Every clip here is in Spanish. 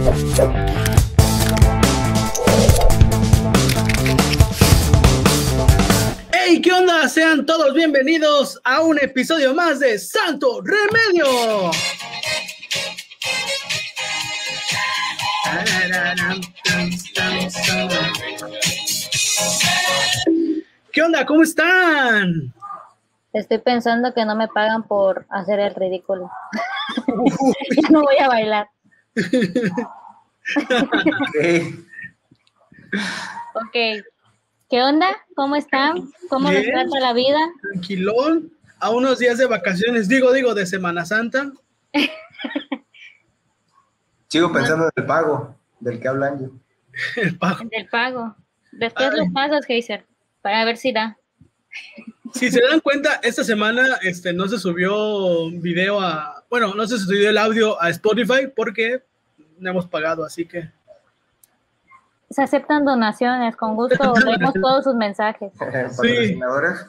¡Hey! ¿Qué onda? Sean todos bienvenidos a un episodio más de Santo Remedio. ¿Qué onda? ¿Cómo están? Estoy pensando que no me pagan por hacer el ridículo. Ya no voy a bailar. Ok. ¿Qué onda? ¿Cómo están? ¿Cómo les trata la vida? Tranquilón. A unos días de vacaciones, digo, de Semana Santa. Sigo pensando en el pago, del que hablan yo. El pago. Del pago. Después lo pasas, Heiser, para ver si da. Si se dan cuenta, esta semana no se subió video bueno, no se subió el audio a Spotify porque no hemos pagado, así que... Se aceptan donaciones, con gusto leemos todos sus mensajes. ¿Patrocinadores?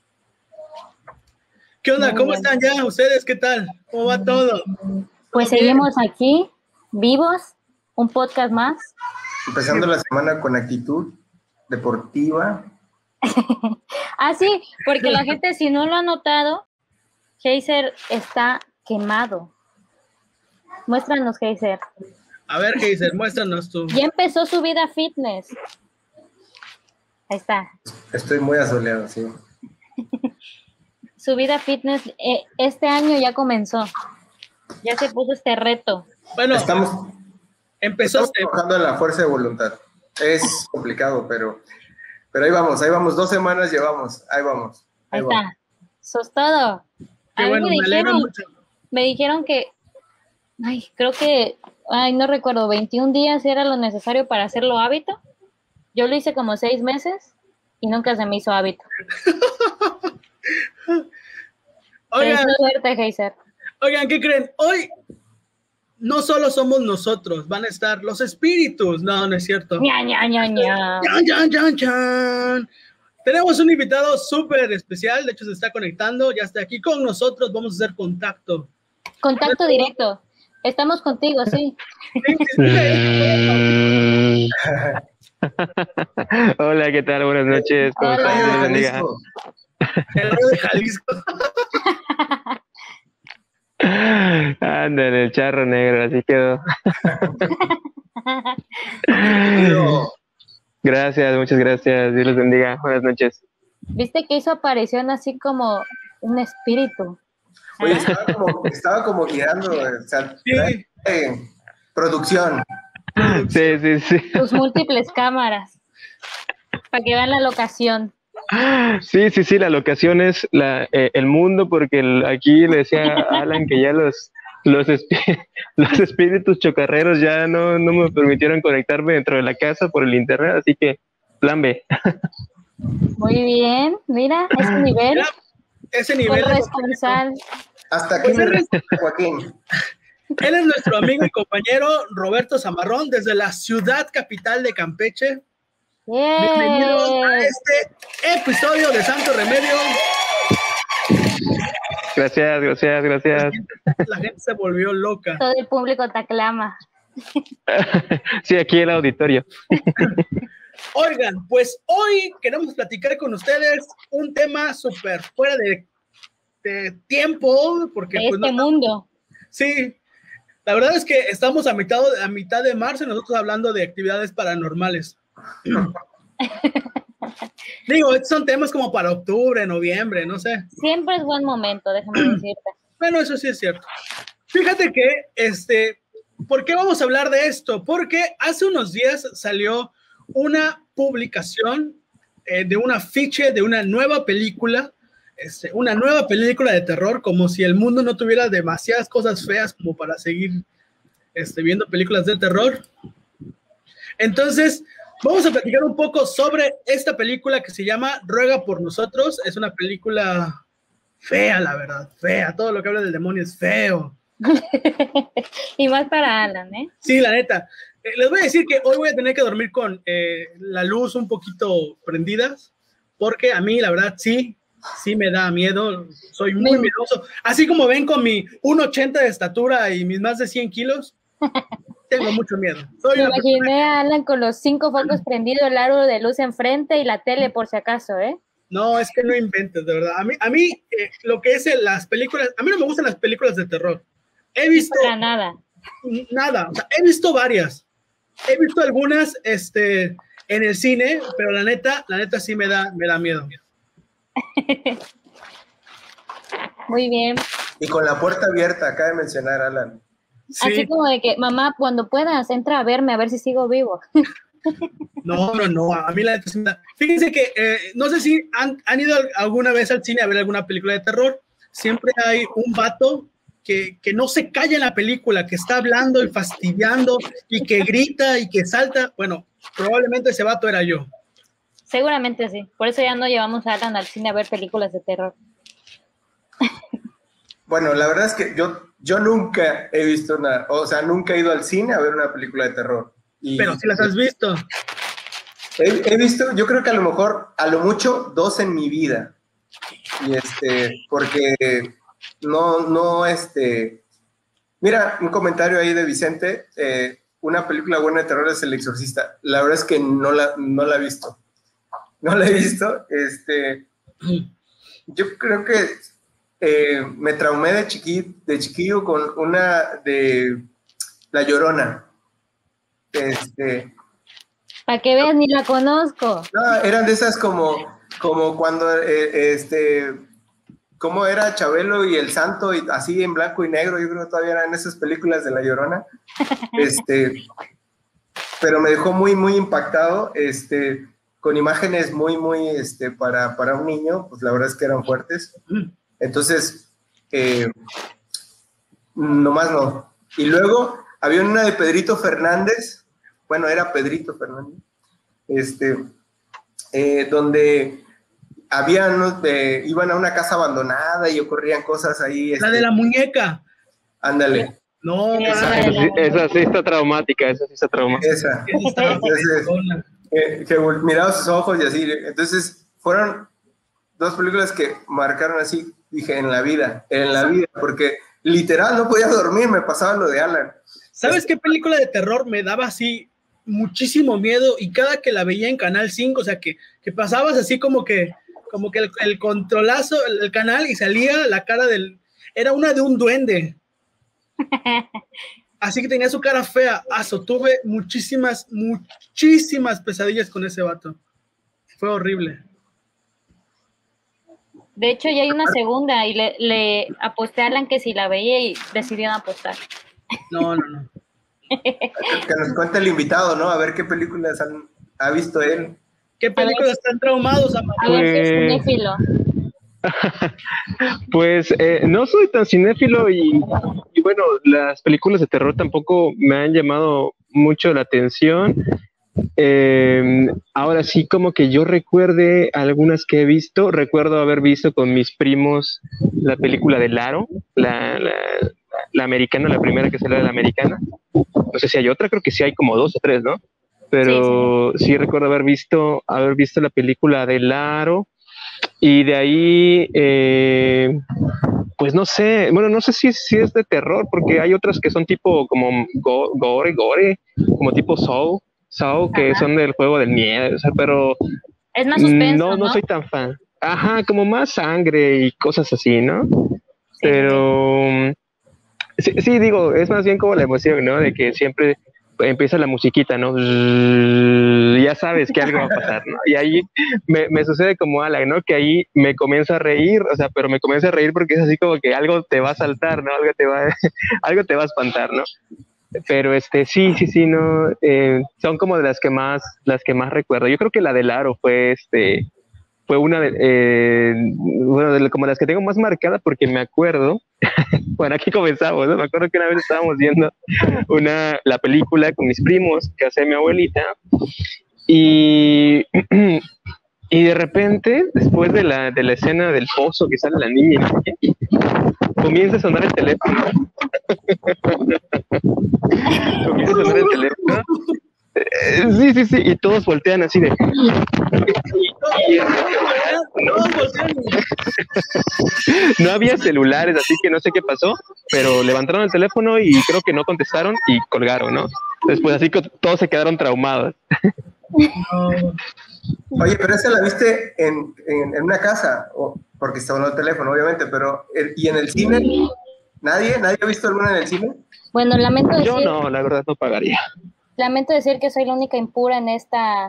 ¿Qué onda? ¿Cómo están ya ustedes? ¿Qué tal? ¿Cómo va todo? Pues seguimos aquí, vivos, un podcast más. Empezando la semana con actitud deportiva. Ah, sí, porque la gente, si no lo ha notado, Heiser está quemado. Muéstranos, Heiser. A ver, Heiser, muéstranos tú. Ya empezó su vida fitness. Ahí está. Estoy muy asoleado, sí. Su vida fitness este año ya comenzó. Ya se puso este reto. Bueno, estamos trabajando en la fuerza de voluntad. Es complicado, pero ahí vamos, 2 semanas llevamos, ahí vamos. Ahí está. Eso es todo. Qué bueno, me alegro mucho. Me dijeron que, creo que, no recuerdo, 21 días era lo necesario para hacerlo hábito. Yo lo hice como 6 meses y nunca se me hizo hábito. Oigan, suerte, Heiser. Oigan, ¿qué creen? Hoy no solo somos nosotros, van a estar los espíritus. No es cierto. Ña, ña, ña, ña. ¡Chan! Tenemos un invitado súper especial, de hecho se está conectando, ya está aquí con nosotros, vamos a hacer contacto. Contacto directo. Estamos contigo, sí. Hola, ¿qué tal? Buenas noches. ¿Cómo están? El rey de Jalisco. Ándale, el charro negro, así quedó. Gracias, muchas gracias. Dios los bendiga. Buenas noches. ¿Viste que hizo aparición así como un espíritu? Oye, estaba como guiando, o sea, sí. Producción. Sí. Tus múltiples cámaras, para que vean la locación. Sí, la locación es el mundo, porque aquí le decía a Alan que ya los espíritus chocarreros ya no me permitieron conectarme dentro de la casa por el internet, así que plan B. Muy bien, mira, ese nivel corresponsal. Hasta aquí, Joaquín. Él es nuestro amigo y compañero Roberto Zamarrón desde la ciudad capital de Campeche. Yeah. Bienvenidos a este episodio de Santo Remedio. Gracias. La gente se volvió loca. Todo el público te aclama. Sí, aquí el auditorio. Oigan, pues hoy queremos platicar con ustedes un tema súper fuera de tiempo, porque de pues, este mundo. Sí, la verdad es que estamos a mitad de marzo y nosotros hablando de actividades paranormales. Digo, estos son temas como para octubre, noviembre, no sé. Siempre es buen momento, déjame decirte. Bueno, eso sí es cierto. Fíjate que, ¿por qué vamos a hablar de esto? Porque hace unos días salió una publicación de un afiche de una nueva película de terror, como si el mundo no tuviera demasiadas cosas feas como para seguir viendo películas de terror. Entonces, vamos a platicar un poco sobre esta película que se llama Ruega por Nosotros. Es una película fea, la verdad, fea. Todo lo que habla del demonio es feo. Y más para Alan, ¿eh? Sí, la neta. Les voy a decir que hoy voy a tener que dormir con la luz un poquito prendida, porque a mí, la verdad, sí me da miedo. Soy muy miedoso. Así como ven con mi 1.80 de estatura y mis más de 100 kilos, tengo mucho miedo. Me imaginé a Alan con los 5 focos prendidos, el aro de luz enfrente y la tele por si acaso, ¿eh? No, es que no inventes, de verdad. A mí lo que es las películas, a mí no me gustan las películas de terror. He visto... Para nada. Nada, o sea, he visto varias. He visto algunas en el cine, pero la neta sí me da miedo. Muy bien. Y con la puerta abierta, acaba de mencionar Alan. Sí. Así como de que, mamá, cuando puedas, entra a verme, a ver si sigo vivo. No, a mí la neta sí me da. Fíjense que, no sé si han ido alguna vez al cine a ver alguna película de terror. Siempre hay un vato que no se calla en la película, que está hablando y fastidiando y que grita y que salta. Bueno, probablemente ese vato era yo. Seguramente sí. Por eso ya no llevamos a Alan al cine a ver películas de terror. Bueno, la verdad es que yo nunca he visto nunca he ido al cine a ver una película de terror. Pero si las has visto. He visto, yo creo que a lo mejor, a lo mucho, 2 en mi vida. Y porque mira, un comentario ahí de Vicente, una película buena de terror es El Exorcista. La verdad es que no la he visto. No la he visto. Yo creo que me traumé de chiquillo con una de La Llorona. Para que veas, ni la conozco. No, eran de esas como cuando cómo era Chabelo y el Santo, y así en blanco y negro. Yo creo que todavía eran esas películas de La Llorona. Pero me dejó muy, muy impactado, con imágenes muy, muy, para un niño, pues la verdad es que eran fuertes. Entonces, nomás no. Y luego había una de Pedrito Fernández, bueno, era Pedrito Fernández, donde iban a una casa abandonada y ocurrían cosas ahí. La de la muñeca. Ándale. No, esa sí está traumática, Esa. Que miraba sus ojos y así. Entonces, fueron 2 películas que marcaron así, dije, en la vida, porque literal no podía dormir, me pasaba lo de Alan. ¿Sabes qué película de terror me daba así muchísimo miedo? Y cada que la veía en Canal 5, o sea, que pasabas así como que el controlazo, el canal, y salía la cara era una de un duende. Así que tenía su cara fea. Tuve muchísimas pesadillas con ese vato. Fue horrible. De hecho, ya hay una segunda y le aposté a Alan que si la veía y decidieron apostar. No. Que nos cuente el invitado, ¿no? A ver qué películas ha visto él. ¿Qué películas están traumados, Amado? A ver si es cinéfilo. Pues no soy tan cinéfilo y bueno, las películas de terror tampoco me han llamado mucho la atención. Ahora sí, como que yo recuerde algunas que he visto. Recuerdo haber visto con mis primos la película de Laro, la americana, la primera que salió de la americana. No sé si hay otra, creo que sí hay como 2 o 3, ¿no? Pero sí recuerdo haber visto la película de Laro. Y de ahí, pues no sé, bueno, no sé si es de terror, porque hay otras que son tipo como gore, como tipo Saw, que son del juego del miedo, o sea, pero es más suspenso, no soy tan fan. Ajá, como más sangre y cosas así, ¿no? Sí. Pero sí, digo, es más bien como la emoción, ¿no? De que siempre empieza la musiquita, ¿no? Ya sabes que algo va a pasar, ¿no? Y ahí me sucede como Alan, ¿no? Que ahí me comienzo a reír, o sea, pero me comienzo a reír porque es así como que algo te va a saltar, ¿no? Algo te va a espantar, ¿no? Pero sí, no, son como de las que más recuerdo. Yo creo que la de Laro fue una como las que tengo más marcada porque me acuerdo, bueno, aquí comenzamos, ¿no? Me acuerdo que una vez estábamos viendo la película con mis primos que hace mi abuelita y de repente, después de la escena del pozo que sale la niña, comienza a sonar el teléfono. Sí, y todos voltean así de... todos volteando. No había celulares, así que no sé qué pasó, pero levantaron el teléfono y creo que no contestaron y colgaron, ¿no? Después así que todos se quedaron traumados. No. Oye, pero esa la viste en una casa, porque estaba en el teléfono, obviamente, pero ¿y en el cine? ¿Nadie ha visto alguna en el cine? Bueno, Yo no, la verdad no pagaría. lamento decir que soy la única impura en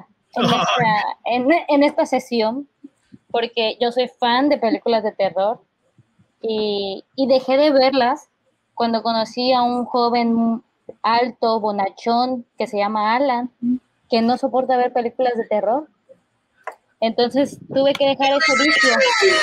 esta sesión, porque yo soy fan de películas de terror y dejé de verlas cuando conocí a un joven alto, bonachón, que se llama Alan, que no soporta ver películas de terror. Entonces tuve que dejar ese vicio.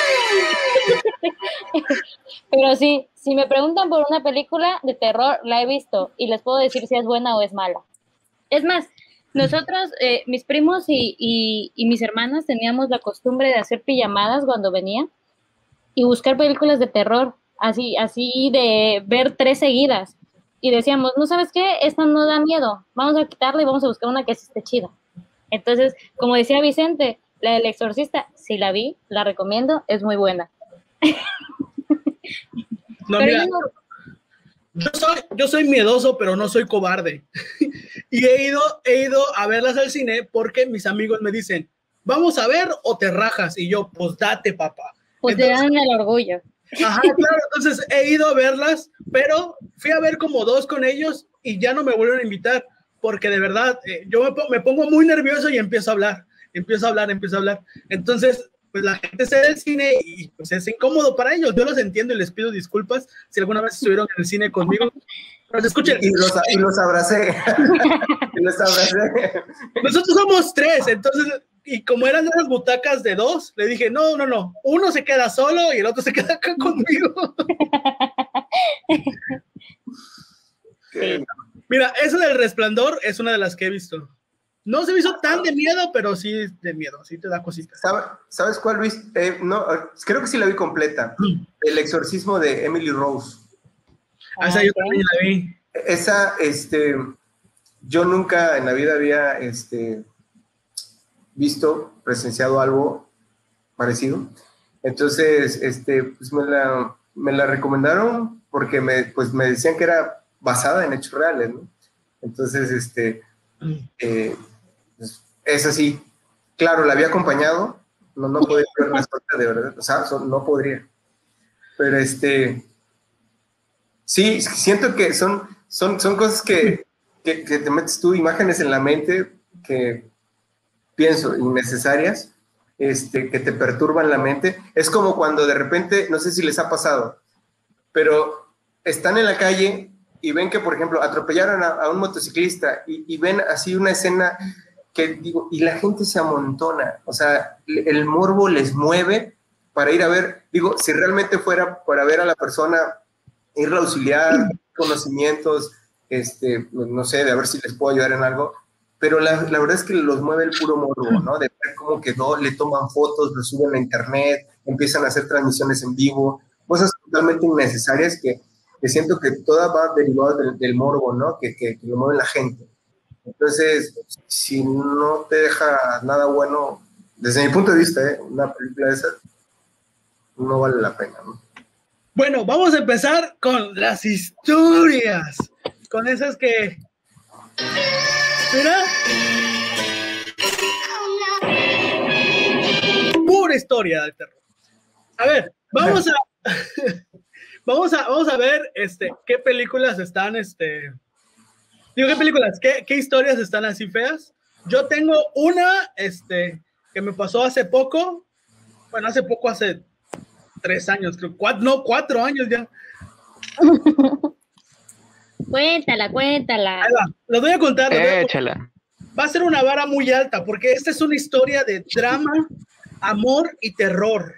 Pero sí, si me preguntan por una película de terror, la he visto y les puedo decir si es buena o es mala. Es más, nosotros, mis primos y mis hermanas teníamos la costumbre de hacer pijamadas cuando venían y buscar películas de terror, así de ver 3 seguidas. Y decíamos, ¿no sabes qué? Esta no da miedo, vamos a quitarla y vamos a buscar una que sí esté chida. Entonces, como decía Vicente, la del Exorcista, sí la vi, la recomiendo, es muy buena. No, Pero mira, yo soy miedoso, pero no soy cobarde. Y he ido a verlas al cine porque mis amigos me dicen, ¿vamos a ver o te rajas? Y yo, pues date, papá. pues te dan el orgullo. Ajá, claro, entonces he ido a verlas, pero fui a ver como 2 con ellos y ya no me vuelven a invitar, porque de verdad, yo me pongo muy nervioso y empiezo a hablar. Entonces, pues la gente se ve el cine y pues es incómodo para ellos. Yo los entiendo y les pido disculpas si alguna vez estuvieron en el cine conmigo. Pero escuchen. Y los abracé. Nosotros somos 3, entonces, y como eran esas butacas de 2, le dije, no, uno se queda solo y el otro se queda acá conmigo. Sí. Mira, esa del Resplandor es una de las que he visto. No se me hizo tan de miedo, pero sí de miedo, sí te da cositas. ¿Sabes cuál, Luis? No, creo que sí la vi completa. El exorcismo de Emily Rose. Esa yo también la vi. Esa, yo nunca en la vida había presenciado algo parecido. Entonces, pues me la recomendaron porque me decían que era basada en hechos reales, ¿no? Entonces, pues, es así. Claro, la había acompañado, no podía ver la suerte de verdad, o sea, no podría. Pero sí, siento que son cosas que te metes tú, imágenes en la mente que pienso innecesarias, que te perturban la mente. Es como cuando de repente, no sé si les ha pasado, pero están en la calle y ven que, por ejemplo, atropellaron a un motociclista y ven así una escena que digo, y la gente se amontona, o sea, el morbo les mueve para ir a ver, digo, si realmente fuera para ver a la persona, ir a auxiliar, conocimientos, no sé, de a ver si les puedo ayudar en algo, pero la verdad es que los mueve el puro morbo, ¿no? De ver cómo quedó, le toman fotos, lo suben a internet, empiezan a hacer transmisiones en vivo, cosas totalmente innecesarias que siento que toda va derivada del morbo, ¿no? Que lo mueve la gente. Entonces, si no te deja nada bueno, desde mi punto de vista, una película de esas no vale la pena, ¿no? Bueno, vamos a empezar con las historias, con esas que... Mira. Pura historia del terror. A ver, vamos a ver qué películas están, digo, ¿qué películas? ¿Qué historias están así feas? Yo tengo una, que me pasó hace poco, bueno, hace 3 años, creo, 4 años ya. Cuéntala. Ahí va, lo voy a contar. Échala. Va a ser una vara muy alta, porque esta es una historia de drama, amor y terror.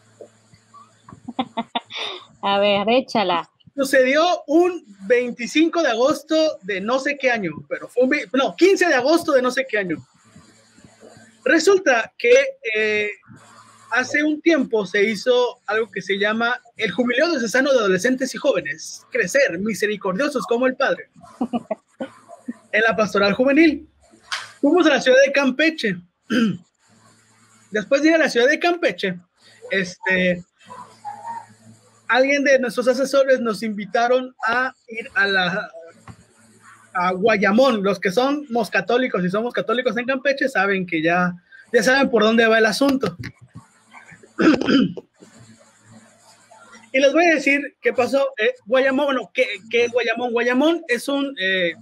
A ver, échala. Sucedió un 25 de agosto de no sé qué año, pero fue 15 de agosto de no sé qué año. Resulta que hace un tiempo se hizo algo que se llama el Jubileo Diocesano de Adolescentes y Jóvenes, crecer misericordiosos como el Padre, en la Pastoral Juvenil. Fuimos a la ciudad de Campeche. Después de ir a la ciudad de Campeche, Alguien de nuestros asesores nos invitaron a ir a Guayamón. Los que son católicos y somos católicos en Campeche saben que ya saben por dónde va el asunto. Y les voy a decir qué pasó. Guayamón, bueno, ¿qué es Guayamón? Guayamón es un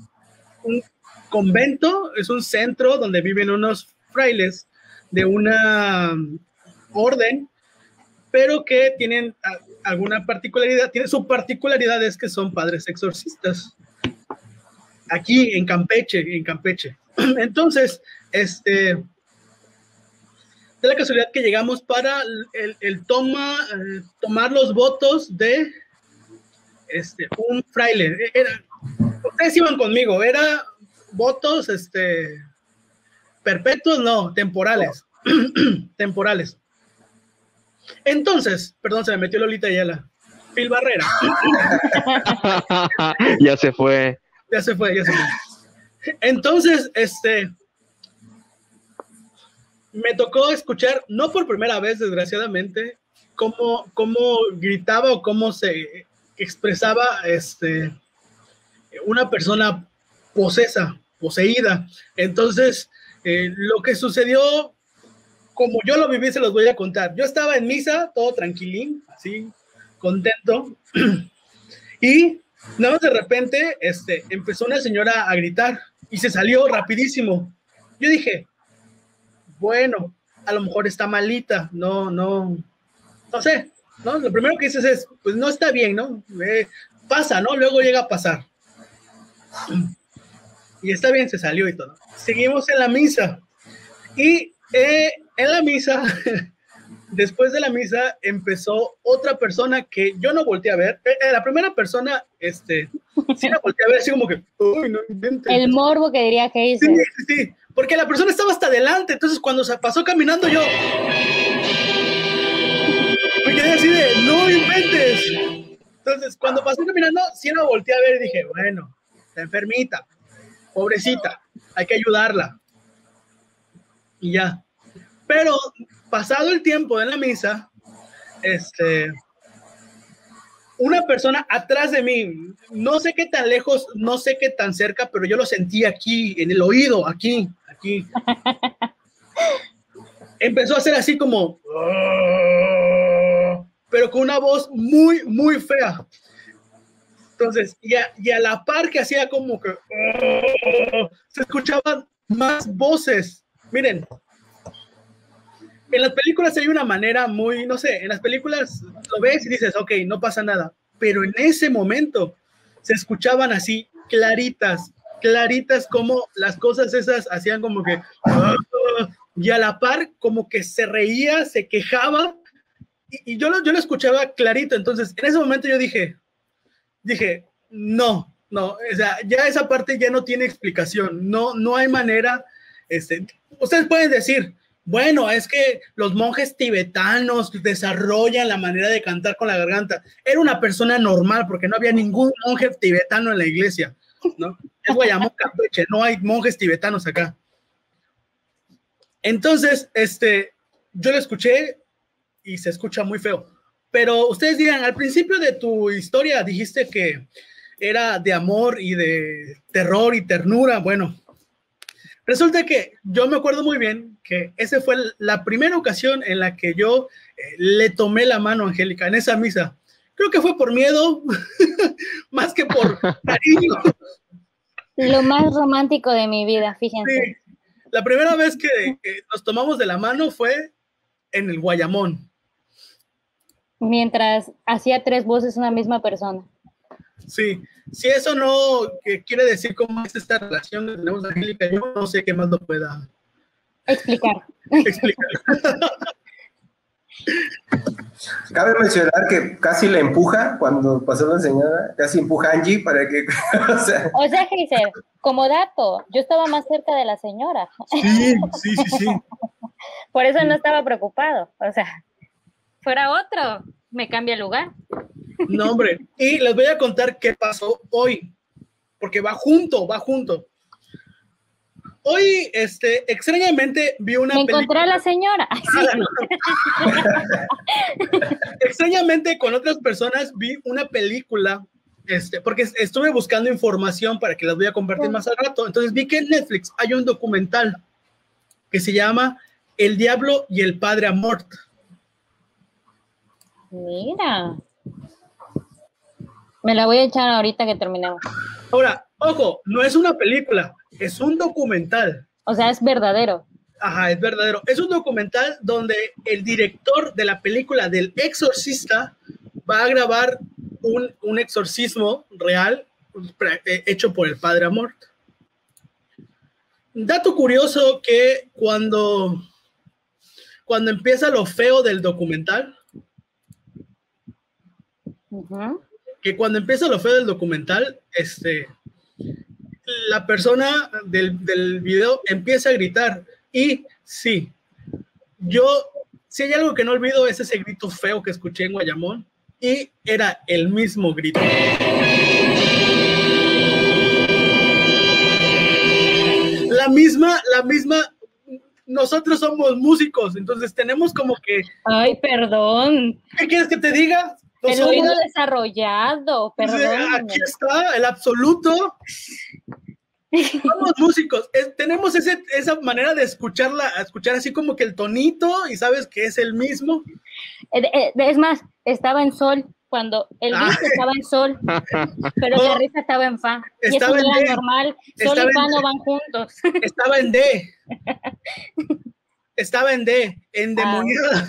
convento, es un centro donde viven unos frailes de una orden, pero que tienen alguna particularidad. Su particularidad es que son padres exorcistas. Aquí en Campeche. Entonces, de la casualidad que llegamos para tomar los votos de un fraile. Ustedes iban conmigo, era votos perpetuos, no, temporales. Temporales. Entonces, perdón, se me metió Lolita Ayala. Phil Barrera. Ya se fue. Entonces, me tocó escuchar, no por primera vez, desgraciadamente, cómo gritaba o cómo se expresaba una persona poseída. Entonces, lo que sucedió, como yo lo viví, se los voy a contar. Yo estaba en misa, todo tranquilín, así, contento, y nada más de repente empezó una señora a gritar y se salió rapidísimo. Yo dije, bueno, a lo mejor está malita, no sé, ¿no? Lo primero que dices es, pues no está bien, ¿no? Pasa, ¿no? Luego llega a pasar. Y está bien, se salió y todo. Seguimos en la misa. Y en la misa, después de la misa, empezó otra persona que yo no volteé a ver. La primera persona, sí la volteé a ver, así como que, uy, no inventes. El morbo que diría que hizo. Sí, porque la persona estaba hasta adelante, entonces cuando se pasó caminando yo me quedé así de, no inventes. Entonces, cuando pasó caminando, sí la volteé a ver y dije, bueno, está enfermita, pobrecita, hay que ayudarla. Y ya. Pero pasado el tiempo de la misa, una persona atrás de mí, no sé qué tan lejos, no sé qué tan cerca, pero yo lo sentí aquí, en el oído, aquí. Empezó a hacer así como, pero con una voz muy, muy fea. Entonces, y a la par que hacía como que, se escuchaban más voces. Miren, en las películas hay una manera muy, no sé, en las películas lo ves y dices, ok, no pasa nada, pero en ese momento se escuchaban así claritas como las cosas esas hacían como que, y a la par como que se reía, se quejaba, y yo lo escuchaba clarito. Entonces en ese momento yo dije, no, o sea, ya esa parte ya no tiene explicación, no hay manera. Ustedes pueden decir, bueno, es que los monjes tibetanos desarrollan la manera de cantar con la garganta. Era una persona normal porque no había ningún monje tibetano en la iglesia, ¿no? Es Guayamón, Campeche, no hay monjes tibetanos acá. Entonces, yo lo escuché y se escucha muy feo. Pero ustedes dirán, al principio de tu historia dijiste que era de amor y de terror y ternura. Bueno, resulta que yo me acuerdo muy bien que esa fue la primera ocasión en la que yo le tomé la mano a Angélica en esa misa. Creo que fue por miedo, más que por cariño. Lo más romántico de mi vida, fíjense. Sí. La primera vez que nos tomamos de la mano fue en el Guayamón. Mientras hacía 3 voces una misma persona. Sí, si eso no quiere decir cómo es esta relación que tenemos, Angélica, yo no sé qué más lo pueda explicar. Cabe mencionar que casi la empuja cuando pasó la señora, casi empuja a Angie para que... o sea, Grisel, como dato, yo estaba más cerca de la señora. Sí. Por eso no estaba preocupado. O sea, fuera otro, me cambia el lugar. No, hombre. Y les voy a contar qué pasó hoy, porque va junto. Hoy, extrañamente vi una Me encontré a la señora. Extrañamente con otras personas vi una película, porque estuve buscando información para que las voy a compartir más al rato. Entonces vi que en Netflix hay un documental que se llama El Diablo y el Padre Amort. Mira. Me la voy a echar ahorita que terminemos. Ahora, ojo, no es una película, es un documental. O sea, es verdadero. Ajá, es verdadero. Es un documental donde el director de la película del Exorcista va a grabar un exorcismo real hecho por el Padre Amort. Dato curioso que cuando empieza lo feo del documental, la persona del video empieza a gritar. Y sí, si hay algo que no olvido es ese grito feo que escuché en Guayamón, y era el mismo grito. La misma, nosotros somos músicos, entonces tenemos como que... Ay, perdón. ¿Qué quieres que te diga? El oído desarrollado, perdón. Aquí está, el absoluto. Somos músicos, tenemos esa manera de escuchar así como que el tonito y sabes que es el mismo. Es más, estaba en sol, cuando el beat estaba en sol, pero la risa estaba en fa. Y eso no era normal, sol y fa no van juntos. Estaba en D. Estaba en D, endemoniada.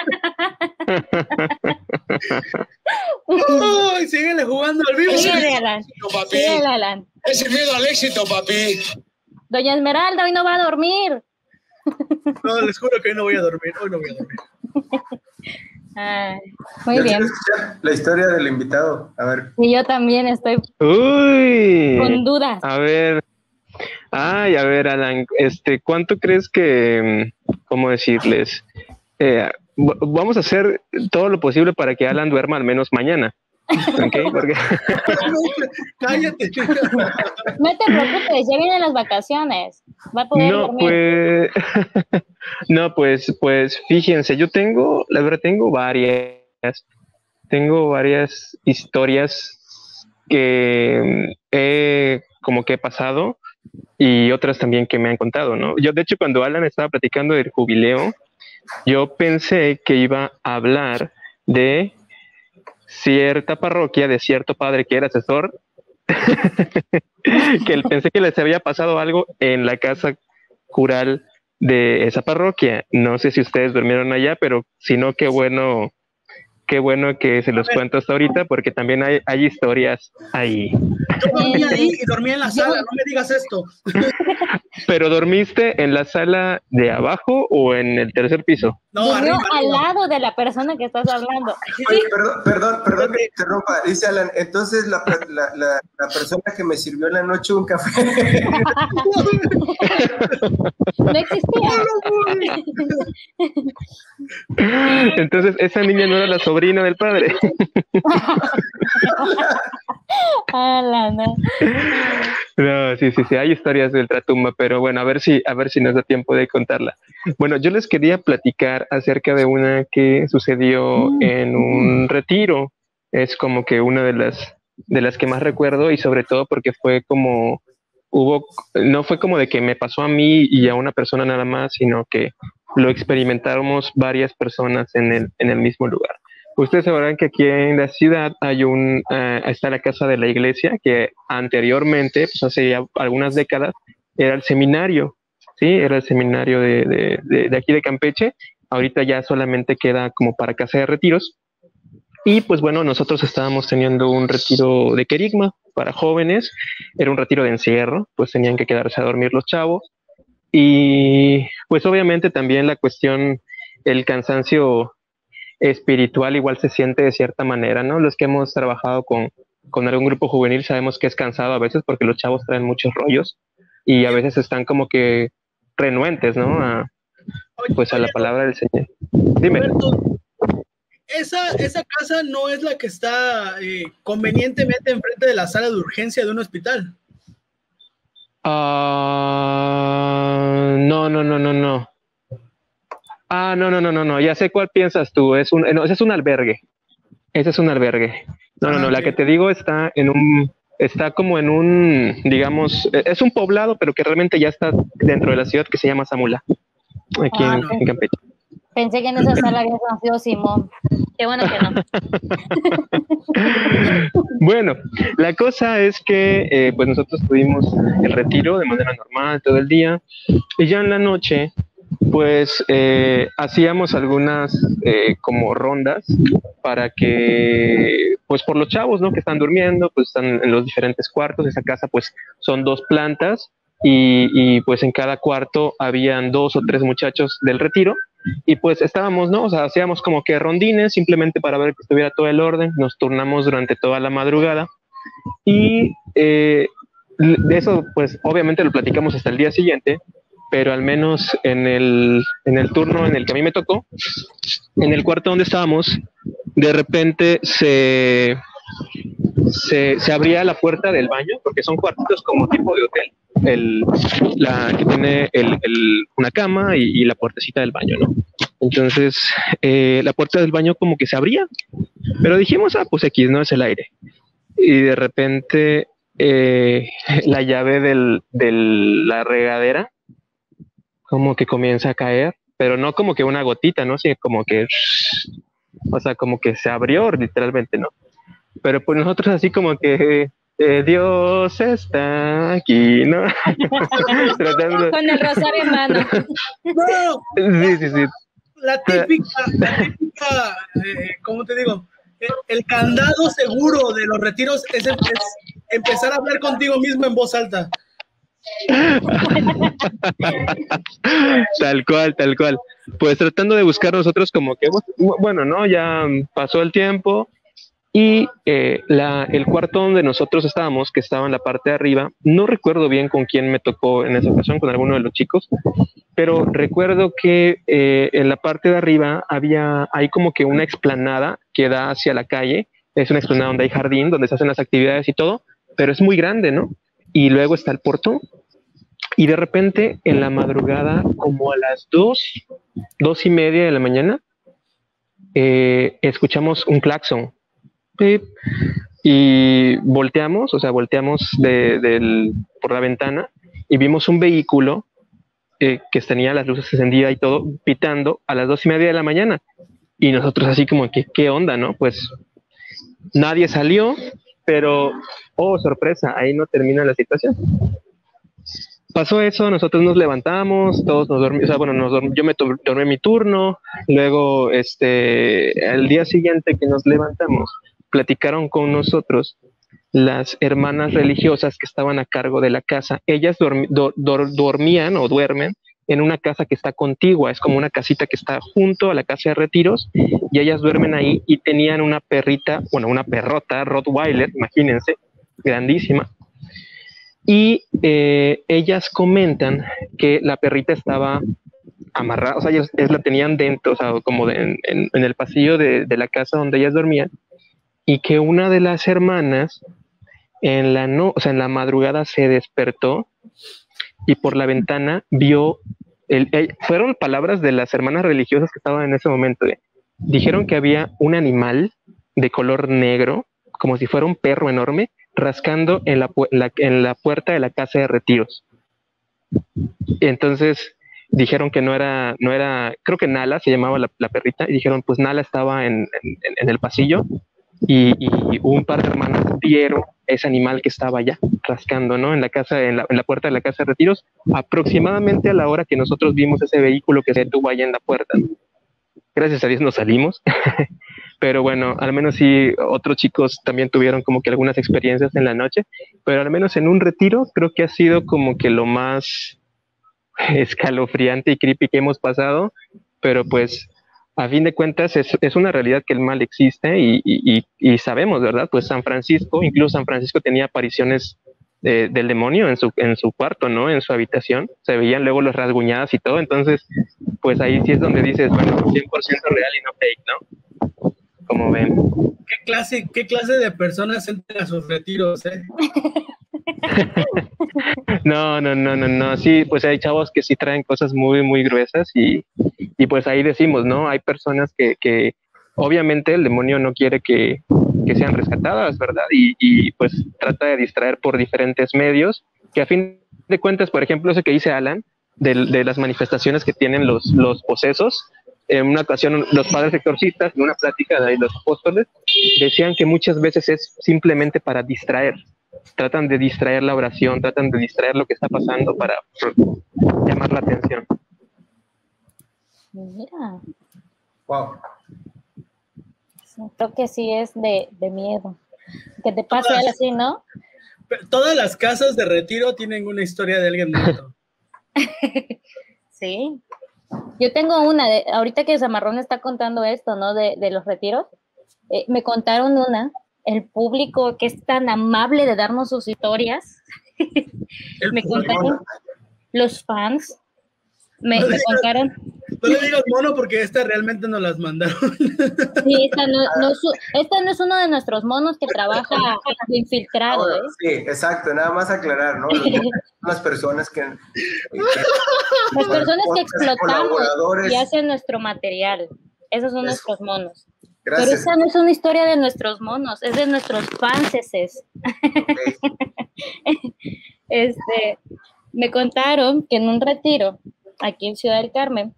¡Uy! Síguele jugando al vivo. Síguele, Alan. Síguele, Alan. Ese miedo al éxito, papi. Doña Esmeralda, hoy no va a dormir. No, les juro que hoy no voy a dormir. Hoy no voy a dormir. Ay, muy bien. Quiero escuchar la historia del invitado. A ver. Y yo también estoy con dudas. A ver. Ay, a ver, Alan, ¿cuánto crees que, cómo decirles? Vamos a hacer todo lo posible para que Alan duerma al menos mañana. ¿Okay? Porque... Cállate. No te preocupes, ya vienen las vacaciones. Va a poder dormir. No, pues fíjense, la verdad tengo varias historias que como que he pasado y otras también que me han contado, ¿no? Yo, de hecho, cuando Alan estaba platicando del jubileo, yo pensé que iba a hablar de cierta parroquia, de cierto padre que era asesor, que pensé que les había pasado algo en la casa cural de esa parroquia. No sé si ustedes durmieron allá, pero si no, qué bueno que se los cuento hasta ahorita, porque también hay historias ahí. Yo dormí ahí y dormí en la sala, no me digas esto. ¿Pero dormiste en la sala de abajo o en el tercer piso? No, arriba, al lado de la persona que estás hablando. Oye, perdón que te interrumpa. Dice Alan, entonces la persona que me sirvió en la noche un café. No existía. Entonces, esa niña no era la sobrina del padre. No, sí, hay historias del Ultratumba, pero bueno, a ver si nos da tiempo de contarla. Bueno, yo les quería platicar acerca de una que sucedió en un retiro. Es como que una de las que más recuerdo, y sobre todo porque fue como no fue como de que me pasó a mí y a una persona nada más, sino que lo experimentamos varias personas en el mismo lugar. Ustedes sabrán que aquí en la ciudad hay está la casa de la iglesia, que anteriormente, pues hace ya algunas décadas, era el seminario, ¿sí? Era el seminario de aquí de Campeche. Ahorita ya solamente queda como para casa de retiros. Y pues bueno, nosotros estábamos teniendo un retiro de querigma para jóvenes. Era un retiro de encierro, pues tenían que quedarse a dormir los chavos. Y pues obviamente también la cuestión, el cansancio espiritual igual se siente de cierta manera, ¿no? Los que hemos trabajado con algún grupo juvenil sabemos que es cansado a veces porque los chavos traen muchos rollos y a veces están como que renuentes, ¿no? A la palabra del Señor. Dime. Roberto, esa casa no es la que está convenientemente enfrente de la sala de urgencia de un hospital. No. Ah, no, ya sé cuál piensas tú, no, ese es un albergue. Ese es un albergue. No, la que te digo está como en un, digamos, es un poblado, pero que realmente ya está dentro de la ciudad, que se llama Zamula, aquí en Campeche. Pensé que en esa sala había conocido Simón. Qué bueno que no. Bueno, la cosa es que pues nosotros tuvimos el retiro de manera normal todo el día, y ya en la noche pues hacíamos algunas como rondas para que, pues por los chavos, ¿no? Que están durmiendo, pues están en los diferentes cuartos. Esa casa pues son 2 plantas y pues en cada cuarto habían 2 o 3 muchachos del retiro y pues estábamos, ¿no? O sea, hacíamos como que rondines simplemente para ver que estuviera todo el orden. Nos turnamos durante toda la madrugada y de eso pues obviamente lo platicamos hasta el día siguiente, pero al menos en el turno en el que a mí me tocó, en el cuarto donde estábamos, de repente se abría la puerta del baño, porque son cuartitos como tipo de hotel, que tiene una cama y la puertecita del baño, ¿no? Entonces, la puerta del baño como que se abría, pero dijimos, pues X, ¿no? Es el aire. Y de repente, la llave de la regadera como que comienza a caer, pero no como que una gotita, ¿no? Sino como que, o sea, como que se abrió literalmente, ¿no? Pero pues nosotros así como que Dios está aquí, ¿no? Con el rosario en mano. No. Sí. La típica, ¿cómo te digo? El candado seguro de los retiros es empezar a hablar contigo mismo en voz alta. Tal cual. Pues tratando de buscar nosotros como que, bueno, ¿no? Ya pasó el tiempo y el cuarto donde nosotros estábamos, que estaba en la parte de arriba, no recuerdo bien con quién me tocó en esa ocasión, con alguno de los chicos, pero recuerdo que en la parte de arriba hay como que una explanada que da hacia la calle. Es una explanada donde hay jardín, donde se hacen las actividades y todo, pero es muy grande, ¿no? Y luego está el portón. Y de repente, en la madrugada, como a las 2:30 de la mañana, escuchamos un claxon. Y volteamos por la ventana y vimos un vehículo que tenía las luces encendidas y todo, pitando a las 2:30 de la mañana. Y nosotros así como que, ¿qué onda, no? Pues nadie salió, pero, oh, sorpresa, ahí no termina la situación. Pasó eso, nosotros nos levantamos, todos nos dormimos, o sea, yo me tomé mi turno, luego, al día siguiente que nos levantamos, platicaron con nosotros las hermanas religiosas que estaban a cargo de la casa. Ellas dormían o duermen en una casa que está contigua, es como una casita que está junto a la casa de retiros, y ellas duermen ahí y tenían una perrota, Rottweiler, imagínense, grandísima. Y ellas comentan que la perrita estaba amarrada, o sea, ellas la tenían dentro, o sea, como en el pasillo de la casa donde ellas dormían, y que una de las hermanas en la madrugada se despertó y por la ventana vio, fueron palabras de las hermanas religiosas que estaban en ese momento, dijeron que había un animal de color negro, como si fuera un perro enorme, rascando en la puerta de la casa de retiros. Entonces dijeron que no era, creo que Nala se llamaba la perrita, y dijeron pues Nala estaba en el pasillo y un par de hermanas vieron ese animal que estaba allá rascando, ¿no? En la puerta de la casa de retiros, aproximadamente a la hora que nosotros vimos ese vehículo que se detuvo allá en la puerta. Gracias a Dios nos salimos. Pero bueno, al menos sí, otros chicos también tuvieron como que algunas experiencias en la noche, pero al menos en un retiro creo que ha sido como que lo más escalofriante y creepy que hemos pasado, pero pues a fin de cuentas es una realidad que el mal existe y sabemos, ¿verdad? Pues incluso San Francisco tenía apariciones del demonio en su cuarto, ¿no? En su habitación, se veían luego las rasguñadas y todo, entonces pues ahí sí es donde dices, bueno, 100% real y no fake, ¿no? Como ven. ¿Qué clase de personas entran a sus retiros, eh? No. Sí, pues hay chavos que sí traen cosas muy, muy gruesas y pues ahí decimos, ¿no? Hay personas que obviamente el demonio no quiere que sean rescatadas, ¿verdad? Y pues trata de distraer por diferentes medios, que a fin de cuentas, por ejemplo, eso que dice Alan, de las manifestaciones que tienen los posesos. En una ocasión, los padres exorcistas, en una plática de los apóstoles, decían que muchas veces es simplemente para distraer. Tratan de distraer la oración, tratan de distraer lo que está pasando para llamar la atención. Mira. Wow. Creo que sí es de miedo. Que te pase algo así, ¿no? Todas las casas de retiro tienen una historia de alguien muerto. Sí. Yo tengo una, ahorita que Zamarrón está contando esto, ¿no? De los retiros, me contaron el público que es tan amable de darnos sus historias. Me contaron los fans. Me contaron. No le digas mono porque esta realmente nos las mandaron. Sí, esta no es uno de nuestros monos que trabaja de infiltrado. Bueno, sí, exacto, nada más aclarar, ¿no? Las personas que explotamos y hacen nuestro material. Esos son nuestros monos. Gracias. Pero esa no es una historia de nuestros monos, es de nuestros fanses. Okay. Me contaron que en un retiro aquí en Ciudad del Carmen,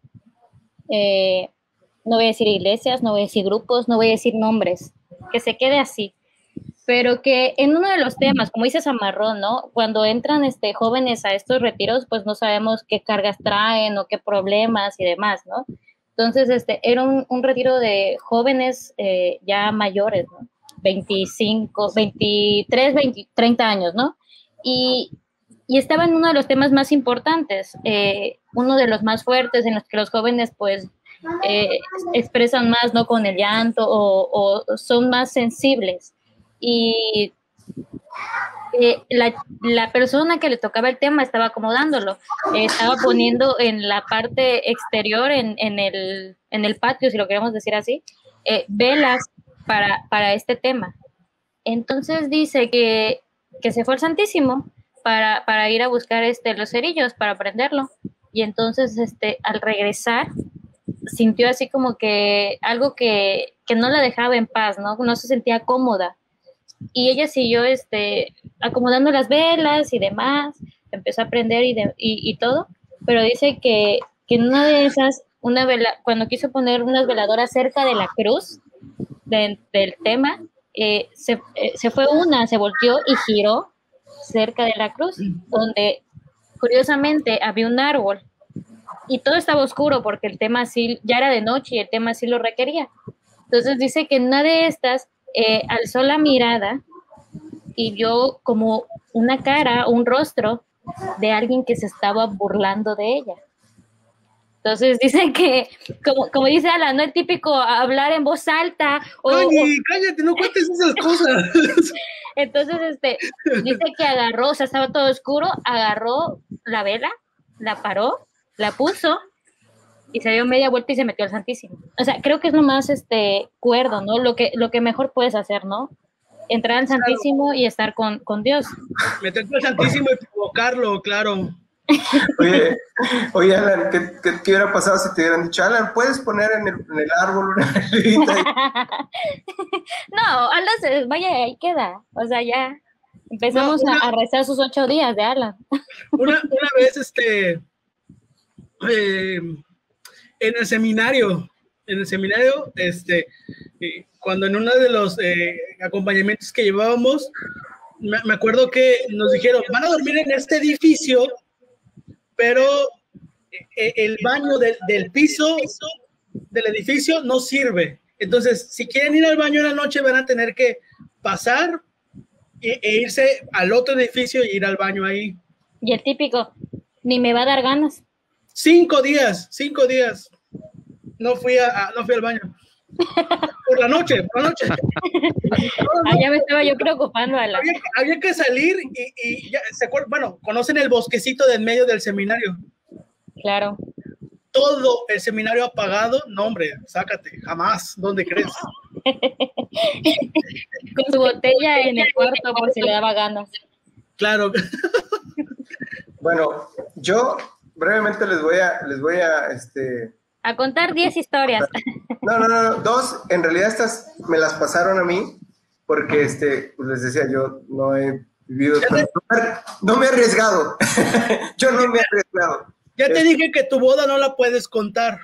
no voy a decir iglesias, no voy a decir grupos, no voy a decir nombres, que se quede así, pero que en uno de los temas, como dice Zamarrón, ¿no? Cuando entran jóvenes a estos retiros, pues no sabemos qué cargas traen o qué problemas y demás, ¿no? Entonces, era un retiro de jóvenes ya mayores, ¿no? 25, 23, 20, 30 años, ¿no? Y estaba en uno de los temas más importantes, uno de los más fuertes en los que los jóvenes pues expresan más, ¿no? Con el llanto o son más sensibles. Y la persona que le tocaba el tema estaba acomodándolo, estaba poniendo en la parte exterior, en el patio, si lo queremos decir así, velas para este tema. Entonces dice que se fue al Santísimo para ir a buscar los cerillos para prenderlo, y entonces al regresar sintió así como que algo que no la dejaba en paz, no se sentía cómoda, y ella siguió acomodando las velas y demás, empezó a prender y todo, pero dice que en una de esas, cuando quiso poner unas veladoras cerca de la cruz del tema, se fue se volteó y giró cerca de la cruz, donde curiosamente había un árbol y todo estaba oscuro porque el tema sí, ya era de noche y el tema sí lo requería. Entonces dice que en una de estas alzó la mirada y vio como una cara, un rostro de alguien que se estaba burlando de ella. Entonces dicen que, como dice Alan, no el típico hablar en voz alta. Cállate, no cuentes esas cosas. Entonces, dice que agarró, o sea, estaba todo oscuro, agarró la vela, la paró, la puso y se dio media vuelta y se metió al Santísimo. O sea, creo que es lo más cuerdo, ¿no? Lo que mejor puedes hacer, ¿no? Entrar al Santísimo y estar con Dios. Meterte al Santísimo y provocarlo, claro. Oye, Alan, ¿qué hubiera pasado si te hubieran dicho, Alan, ¿puedes poner en el árbol una velita? No, Alan, vaya, ahí queda. O sea, ya empezamos a rezar sus 8 días de Alan. Una vez, en el seminario, cuando en uno de los acompañamientos que llevábamos, me acuerdo que nos dijeron, van a dormir en este edificio, pero el baño del piso del edificio no sirve. Entonces, si quieren ir al baño en la noche, van a tener que pasar e irse al otro edificio y ir al baño ahí. Y el típico, ni me va a dar ganas. 5 días. No fui al baño. Por la noche. Ya me estaba yo preocupando. Había que salir y ya, conocen el bosquecito del medio del seminario. Claro. Todo el seminario apagado. No, hombre, sácate, jamás. ¿Dónde crees? Con su botella en el cuarto por si le daba ganas. Claro. Bueno, yo brevemente les voy a A contar 10 historias. No, 2, en realidad estas me las pasaron a mí, porque pues les decía, yo no he vivido, no me he arriesgado, yo no me he arriesgado. Ya te dije que tu boda no la puedes contar.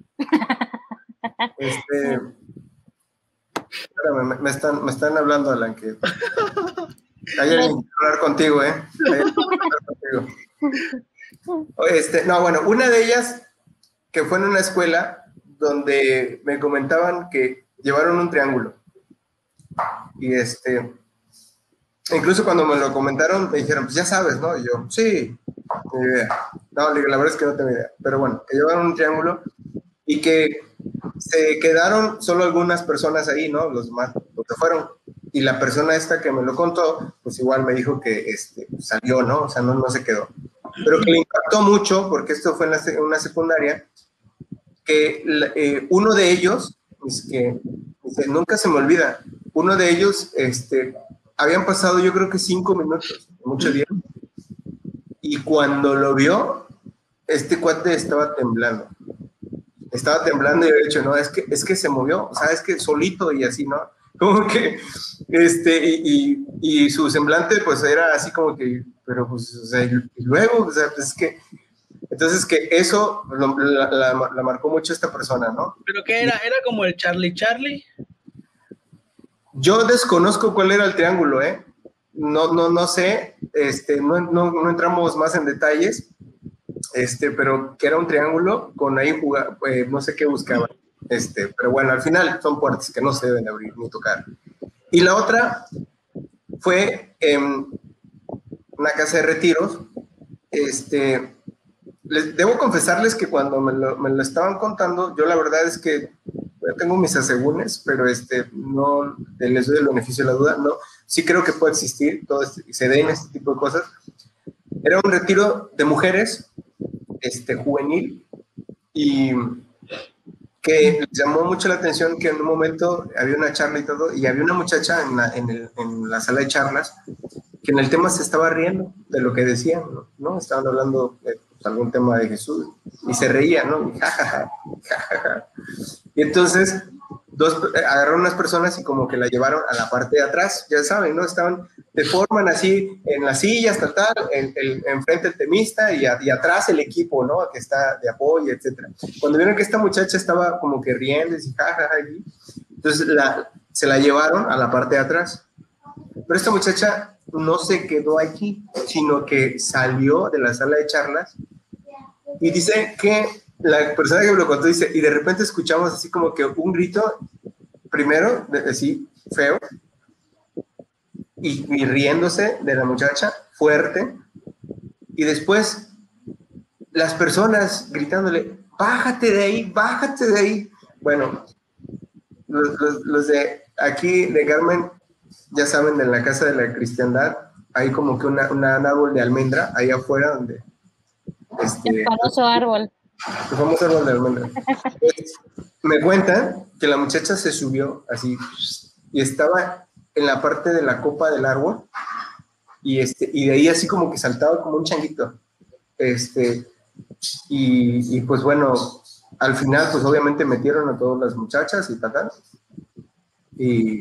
Espérame, me están hablando, Alan, que hay alguien que hablar contigo, Hay alguien que hablar contigo. No, bueno, una de ellas que fue en una escuela donde me comentaban que llevaron un triángulo. Y incluso cuando me lo comentaron, me dijeron, pues ya sabes, ¿no? Y yo, sí, ni idea. No, la verdad es que no tengo idea. Pero bueno, que llevaron un triángulo y que se quedaron solo algunas personas ahí, ¿no? Los demás, los que fueron. Y la persona esta que me lo contó, pues igual me dijo que salió, ¿no? O sea, no se quedó. Pero que le impactó mucho, porque esto fue en una secundaria, que uno de ellos, nunca se me olvida, uno de ellos, habían pasado yo creo que 5 minutos, mucho tiempo, y cuando lo vio, este cuate estaba temblando y había dicho, no, es que se movió, o sea, es que solito y así, ¿no? Como que, y su semblante, pues, era así como que, pero, pues, o sea, y luego, o sea, pues, es que, entonces, que eso la marcó mucho esta persona, ¿no? ¿Pero qué era? ¿Era como el Charlie Charlie? Yo desconozco cuál era el triángulo, No sé, no entramos más en detalles, pero que era un triángulo con ahí no sé qué buscaban, pero bueno, al final son puertas que no se deben abrir ni tocar. Y la otra fue una casa de retiros. Debo confesarles que cuando me lo estaban contando, yo la verdad es que yo tengo mis asegúnes, pero no les doy el beneficio de la duda, no, sí creo que puede existir, se den este tipo de cosas. Era un retiro de mujeres, juvenil, y que les llamó mucho la atención que en un momento había una charla y todo, y había una muchacha en la sala de charlas que en el tema se estaba riendo de lo que decían, ¿no? Estaban hablando de algún tema de Jesús y se reía, ¿no? Y jajaja. Y entonces agarraron unas personas y como que la llevaron a la parte de atrás, ya saben, ¿no? Te forman así en las sillas, enfrente el temista y atrás el equipo, ¿no? Que está de apoyo, etcétera. Cuando vieron que esta muchacha estaba como que riendo y jajaja, entonces se la llevaron a la parte de atrás. Pero esta muchacha no se quedó aquí, sino que salió de la sala de charlas y dice que la persona que me lo contó dice, y de repente escuchamos así como que un grito, primero, así, feo, y riéndose de la muchacha, fuerte, y después las personas gritándole, bájate de ahí, bájate de ahí. Bueno, los de aquí, de Carmen, ya saben, en la casa de la cristiandad, hay como que un árbol de almendra ahí afuera donde... el famoso árbol. El famoso árbol de almendra. Me cuentan que la muchacha se subió así y estaba en la parte de la copa del árbol y de ahí así como que saltaba como un changuito. Y pues bueno, al final pues obviamente metieron a todas las muchachas y tal. Y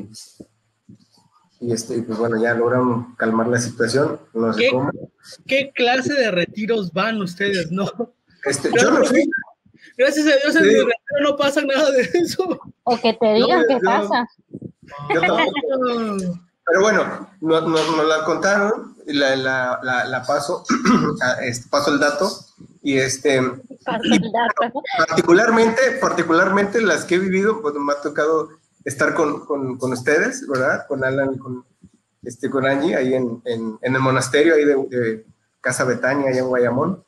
pues bueno, ya lograron calmar la situación, no sé cómo. ¿Qué clase de retiros van ustedes, no? Yo no fui. Gracias a Dios en mi retiro no pasa nada de eso. O que te digan qué pasa. Yo tampoco. Pero bueno, nos la contaron, la paso, paso el dato, y particularmente las que he vivido, pues me ha tocado estar con ustedes, ¿verdad? Con Alan, con Angie, ahí en el monasterio ahí de Casa Betania, allá en Guayamón,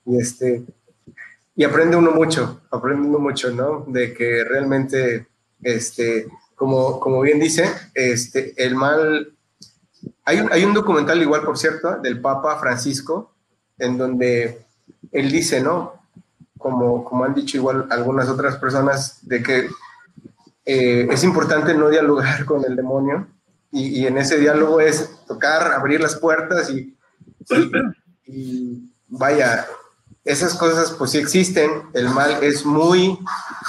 y aprende uno mucho, ¿no? De que realmente, como bien dice, el mal... Hay un documental igual, por cierto, del Papa Francisco, en donde él dice, ¿no? Como han dicho igual algunas otras personas, de que es importante no dialogar con el demonio, y en ese diálogo es tocar, abrir las puertas y vaya, esas cosas pues sí existen, el mal es muy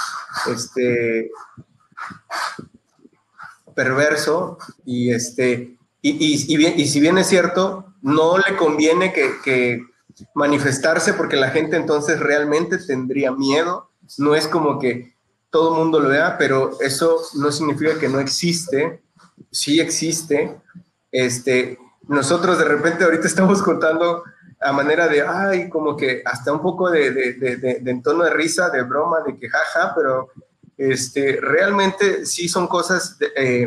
perverso y si bien es cierto, no le conviene que manifestarse porque la gente entonces realmente tendría miedo. No es como que todo el mundo lo vea, pero eso no significa que no existe. Sí existe. Nosotros de repente ahorita estamos contando a manera de, ay, como que hasta un poco de en tono de risa, de broma, de que jaja, pero realmente sí son cosas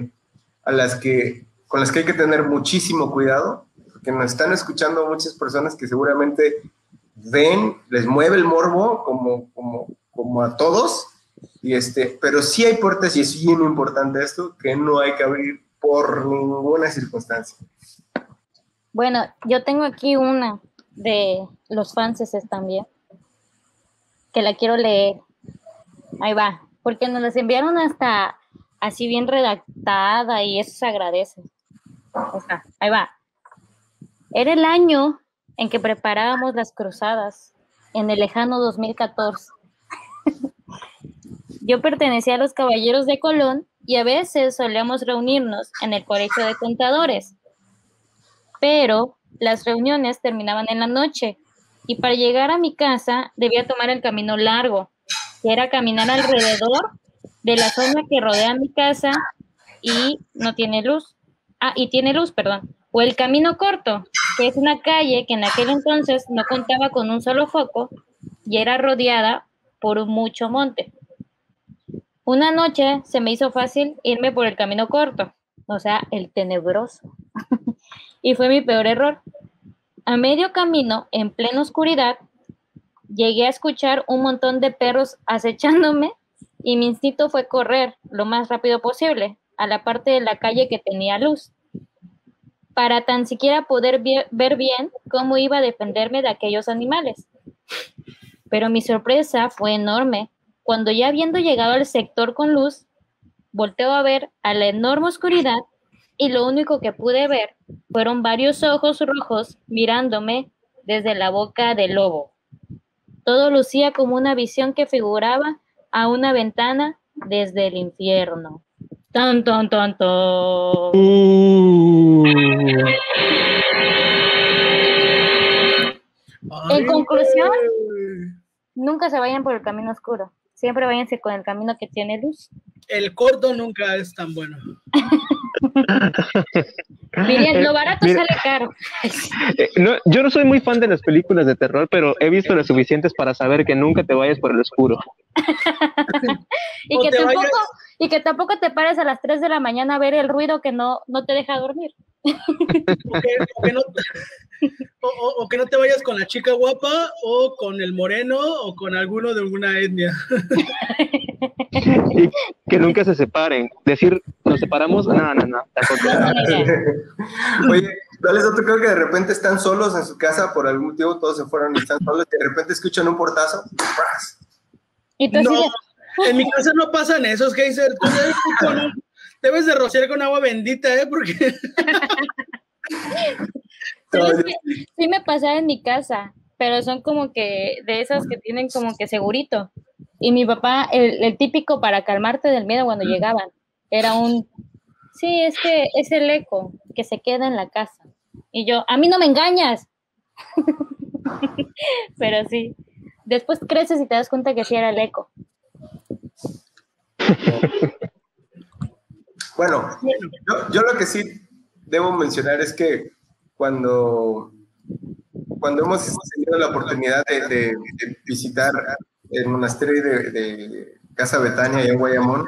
con las que hay que tener muchísimo cuidado, porque nos están escuchando muchas personas que seguramente ven, les mueve el morbo como a todos, pero sí hay puertas y es bien importante esto, que no hay que abrir por ninguna circunstancia. Bueno, yo tengo aquí una de los franceses también, que la quiero leer. Ahí va, porque nos las enviaron hasta así bien redactada y eso se agradece. O sea, ahí va. Era el año en que preparábamos las cruzadas, en el lejano 2014. Yo pertenecía a los Caballeros de Colón y a veces solíamos reunirnos en el colegio de contadores. Pero las reuniones terminaban en la noche y para llegar a mi casa debía tomar el camino largo, que era caminar alrededor de la zona que rodea mi casa y no tiene luz. Y tiene luz, perdón. O el camino corto, que es una calle que en aquel entonces no contaba con un solo foco y era rodeada por mucho monte. Una noche se me hizo fácil irme por el camino corto, o sea, el tenebroso. Y fue mi peor error. A medio camino, en plena oscuridad, llegué a escuchar un montón de perros acechándome y mi instinto fue correr lo más rápido posible a la parte de la calle que tenía luz, para tan siquiera poder ver bien cómo iba a defenderme de aquellos animales. Pero mi sorpresa fue enorme cuando ya habiendo llegado al sector con luz, volteo a ver a la enorme oscuridad y lo único que pude ver fueron varios ojos rojos mirándome desde la boca del lobo. Todo lucía como una visión que figuraba a una ventana desde el infierno. ¡Tan, tan, tan, tan! En conclusión, nunca se vayan por el camino oscuro. Siempre váyanse con el camino que tiene luz. El corto nunca es tan bueno. Miren, lo barato sale caro. No, yo no soy muy fan de las películas de terror, pero he visto las suficientes para saber que nunca te vayas por el oscuro. y que tampoco te pares a las 3 de la mañana a ver el ruido que no te deja dormir. O que no te vayas con la chica guapa o con el moreno o con alguno de alguna etnia. Y que nunca se separen. Decir, ¿nos separamos? No. Oye, ¿vales otro? Creo que de repente están solos en su casa, por algún motivo todos se fueron y están solos, y de repente escuchan un portazo. ¿Y tú no, en mi casa no pasan esos, Geyser. Debes de rociar con agua bendita, porque... Sí me pasaba en mi casa, pero son como que de esas que tienen como que segurito. Y mi papá, el típico para calmarte del miedo cuando llegaban, era sí, es que es el eco que se queda en la casa. Y yo, a mí no me engañas. Pero sí, después creces y te das cuenta que sí era el eco. Bueno, yo lo que sí debo mencionar es que cuando hemos tenido la oportunidad de visitar el monasterio de Casa Betania allá en Guayamón,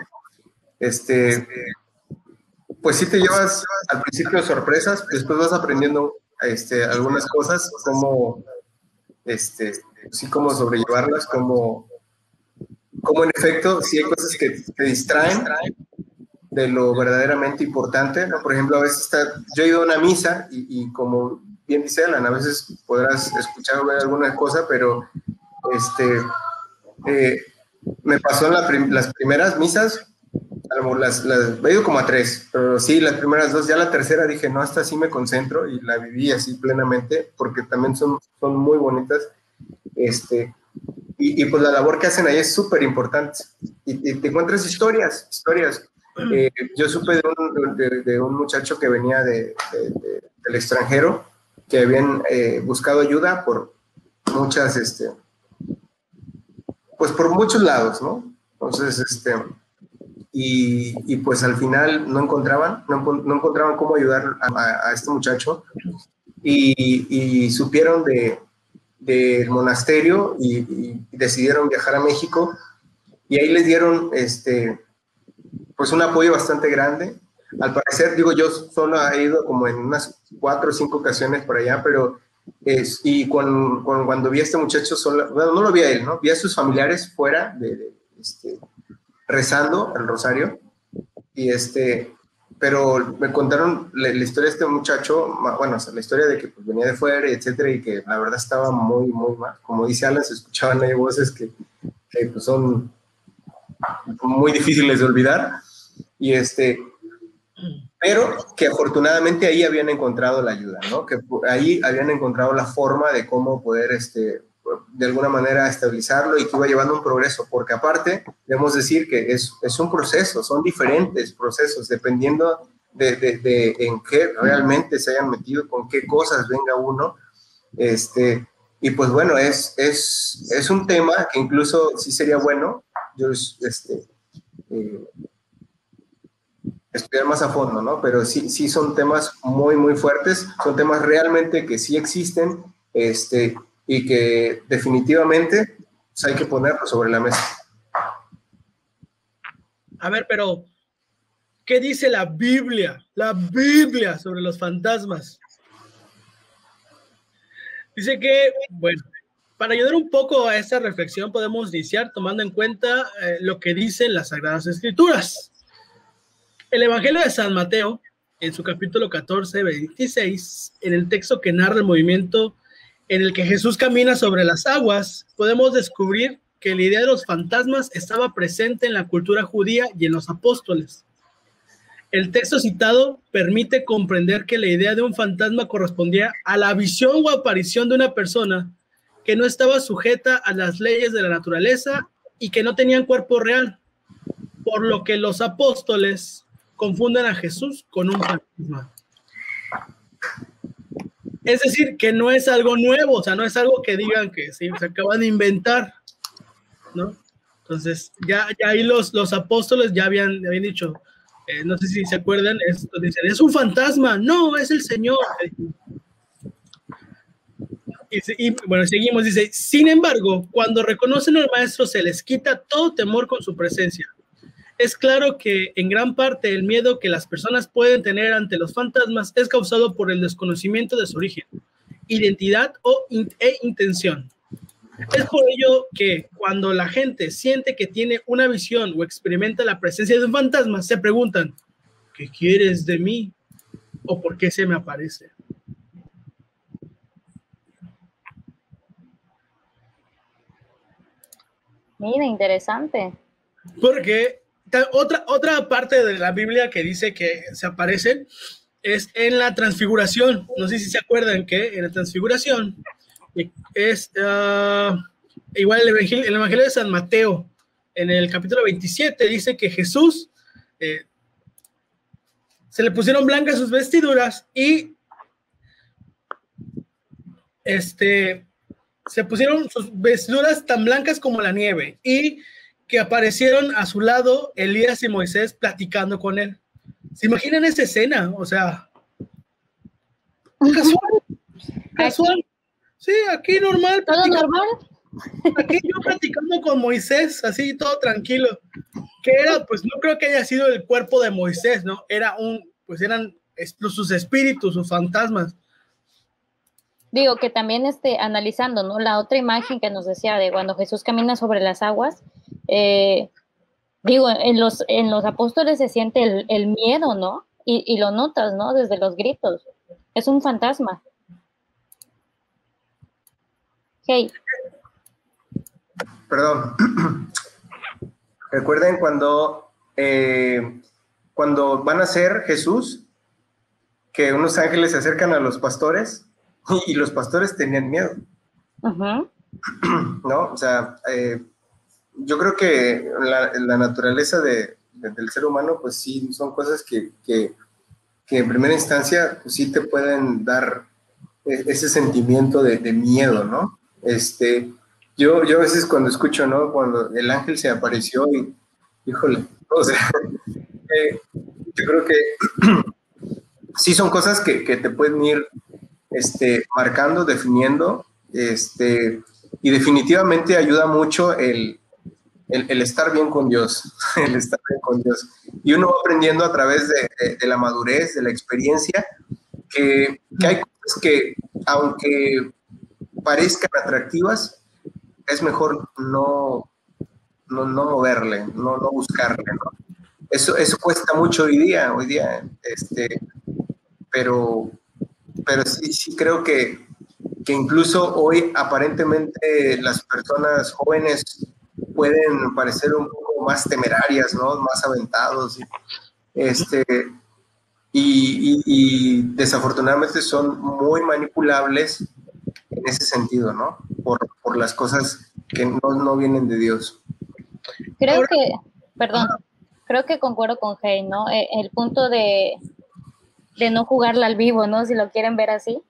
pues sí te llevas al principio sorpresas, después vas aprendiendo algunas cosas, cómo sobrellevarlas, cómo en efecto sí hay cosas que te distraen de lo verdaderamente importante, ¿no? Por ejemplo, a veces yo he ido a una misa y como bien dice Alan, a veces podrás escuchar o ver alguna cosa, pero me pasó en las primeras misas, He ido como a 3, pero sí, las primeras 2, ya la tercera dije, no, esta sí me concentro y la viví así plenamente, porque también son muy bonitas. Y pues la labor que hacen ahí es súper importante. Y te encuentras historias. Yo supe de un muchacho que venía del extranjero, que habían buscado ayuda por muchas, pues por muchos lados, ¿no? Entonces, y pues al final no encontraban cómo ayudar a este muchacho, y supieron del monasterio y decidieron viajar a México, y ahí les dieron pues un apoyo bastante grande. Al parecer, digo, yo solo he ido como en unas 4 o 5 ocasiones por allá, pero y cuando vi a este muchacho, bueno, no lo vi a él, ¿no? Vi a sus familiares fuera rezando el rosario, pero me contaron la historia de este muchacho, bueno, o sea, la historia de que pues, venía de fuera, etcétera, y que la verdad estaba muy, muy mal. Como dice Alan, se escuchaban ahí voces que pues, son muy difíciles de olvidar, pero que afortunadamente ahí habían encontrado la ayuda, ¿no? Que ahí habían encontrado la forma de cómo poder, de alguna manera estabilizarlo, y que iba llevando un progreso, porque aparte, debemos decir que es un proceso, son diferentes procesos, dependiendo de en qué realmente se hayan metido, con qué cosas venga uno, y pues bueno, es un tema que incluso sí sería bueno, yo, estudiar más a fondo, ¿no? Pero sí son temas muy, muy fuertes, son temas realmente que sí existen, y que definitivamente pues, hay que ponerlo sobre la mesa. A ver, pero ¿qué dice la Biblia? La Biblia sobre los fantasmas. Dice que, bueno, para ayudar un poco a esta reflexión podemos iniciar tomando en cuenta lo que dicen las Sagradas Escrituras. El Evangelio de San Mateo, en su capítulo 14, 26, en el texto que narra el movimiento en el que Jesús camina sobre las aguas, podemos descubrir que la idea de los fantasmas estaba presente en la cultura judía y en los apóstoles. El texto citado permite comprender que la idea de un fantasma correspondía a la visión o aparición de una persona que no estaba sujeta a las leyes de la naturaleza y que no tenían cuerpo real, por lo que los apóstoles confunden a Jesús con un fantasma. Es decir, que no es algo nuevo, o sea, no es algo que digan que sí, se acaban de inventar, ¿no? Entonces, ya ahí los apóstoles ya habían dicho, no sé si se acuerdan, esto, dicen, es un fantasma, no, es el Señor. Y bueno, seguimos, dice, sin embargo, cuando reconocen al maestro se les quita todo temor con su presencia. Es claro que en gran parte el miedo que las personas pueden tener ante los fantasmas es causado por el desconocimiento de su origen, identidad e intención. Es por ello que cuando la gente siente que tiene una visión o experimenta la presencia de un fantasma, se preguntan, ¿qué quieres de mí? ¿O por qué se me aparece? Mira, interesante. Porque otra parte de la Biblia que dice que se aparecen es en la transfiguración. No sé si se acuerdan que en la transfiguración es igual el Evangelio de San Mateo, en el capítulo 27, dice que Jesús se le pusieron blancas sus vestiduras y se pusieron sus vestiduras tan blancas como la nieve, y que aparecieron a su lado Elías y Moisés platicando con él. ¿Se imaginan esa escena? O sea, casual. Sí, aquí normal. ¿Todo normal? Aquí yo platicando con Moisés, así todo tranquilo. Que era, pues no creo que haya sido el cuerpo de Moisés, ¿no? Pues eran sus espíritus, sus fantasmas. Digo que también analizando, ¿no? La otra imagen que nos decía de cuando Jesús camina sobre las aguas, digo, en los apóstoles se siente el miedo, ¿no? Y lo notas, ¿no? Desde los gritos. Es un fantasma. Hey. Perdón. Recuerden cuando cuando van a ser Jesús, que unos ángeles se acercan a los pastores y los pastores tenían miedo. Ajá. ¿No? O sea, yo creo que la naturaleza del ser humano, pues sí, son cosas que en primera instancia pues, sí te pueden dar ese sentimiento de miedo, ¿no? Yo a veces cuando escucho, ¿no? Cuando el ángel se apareció y, híjole, o sea, yo creo que sí son cosas que te pueden ir marcando, definiendo, y definitivamente ayuda mucho el estar bien con Dios, el estar bien con Dios. Y uno va aprendiendo a través de la madurez, de la experiencia, que hay cosas que, aunque parezcan atractivas, es mejor no moverle, no buscarle, ¿no? Eso cuesta mucho hoy día, pero sí creo que incluso hoy aparentemente las personas jóvenes pueden parecer un poco más temerarias, ¿no? Más aventados, y desafortunadamente son muy manipulables en ese sentido, ¿no? Por las cosas que no vienen de Dios. Creo que concuerdo con Hey, ¿no? El punto de no jugarla al vivo, ¿no? Si lo quieren ver así.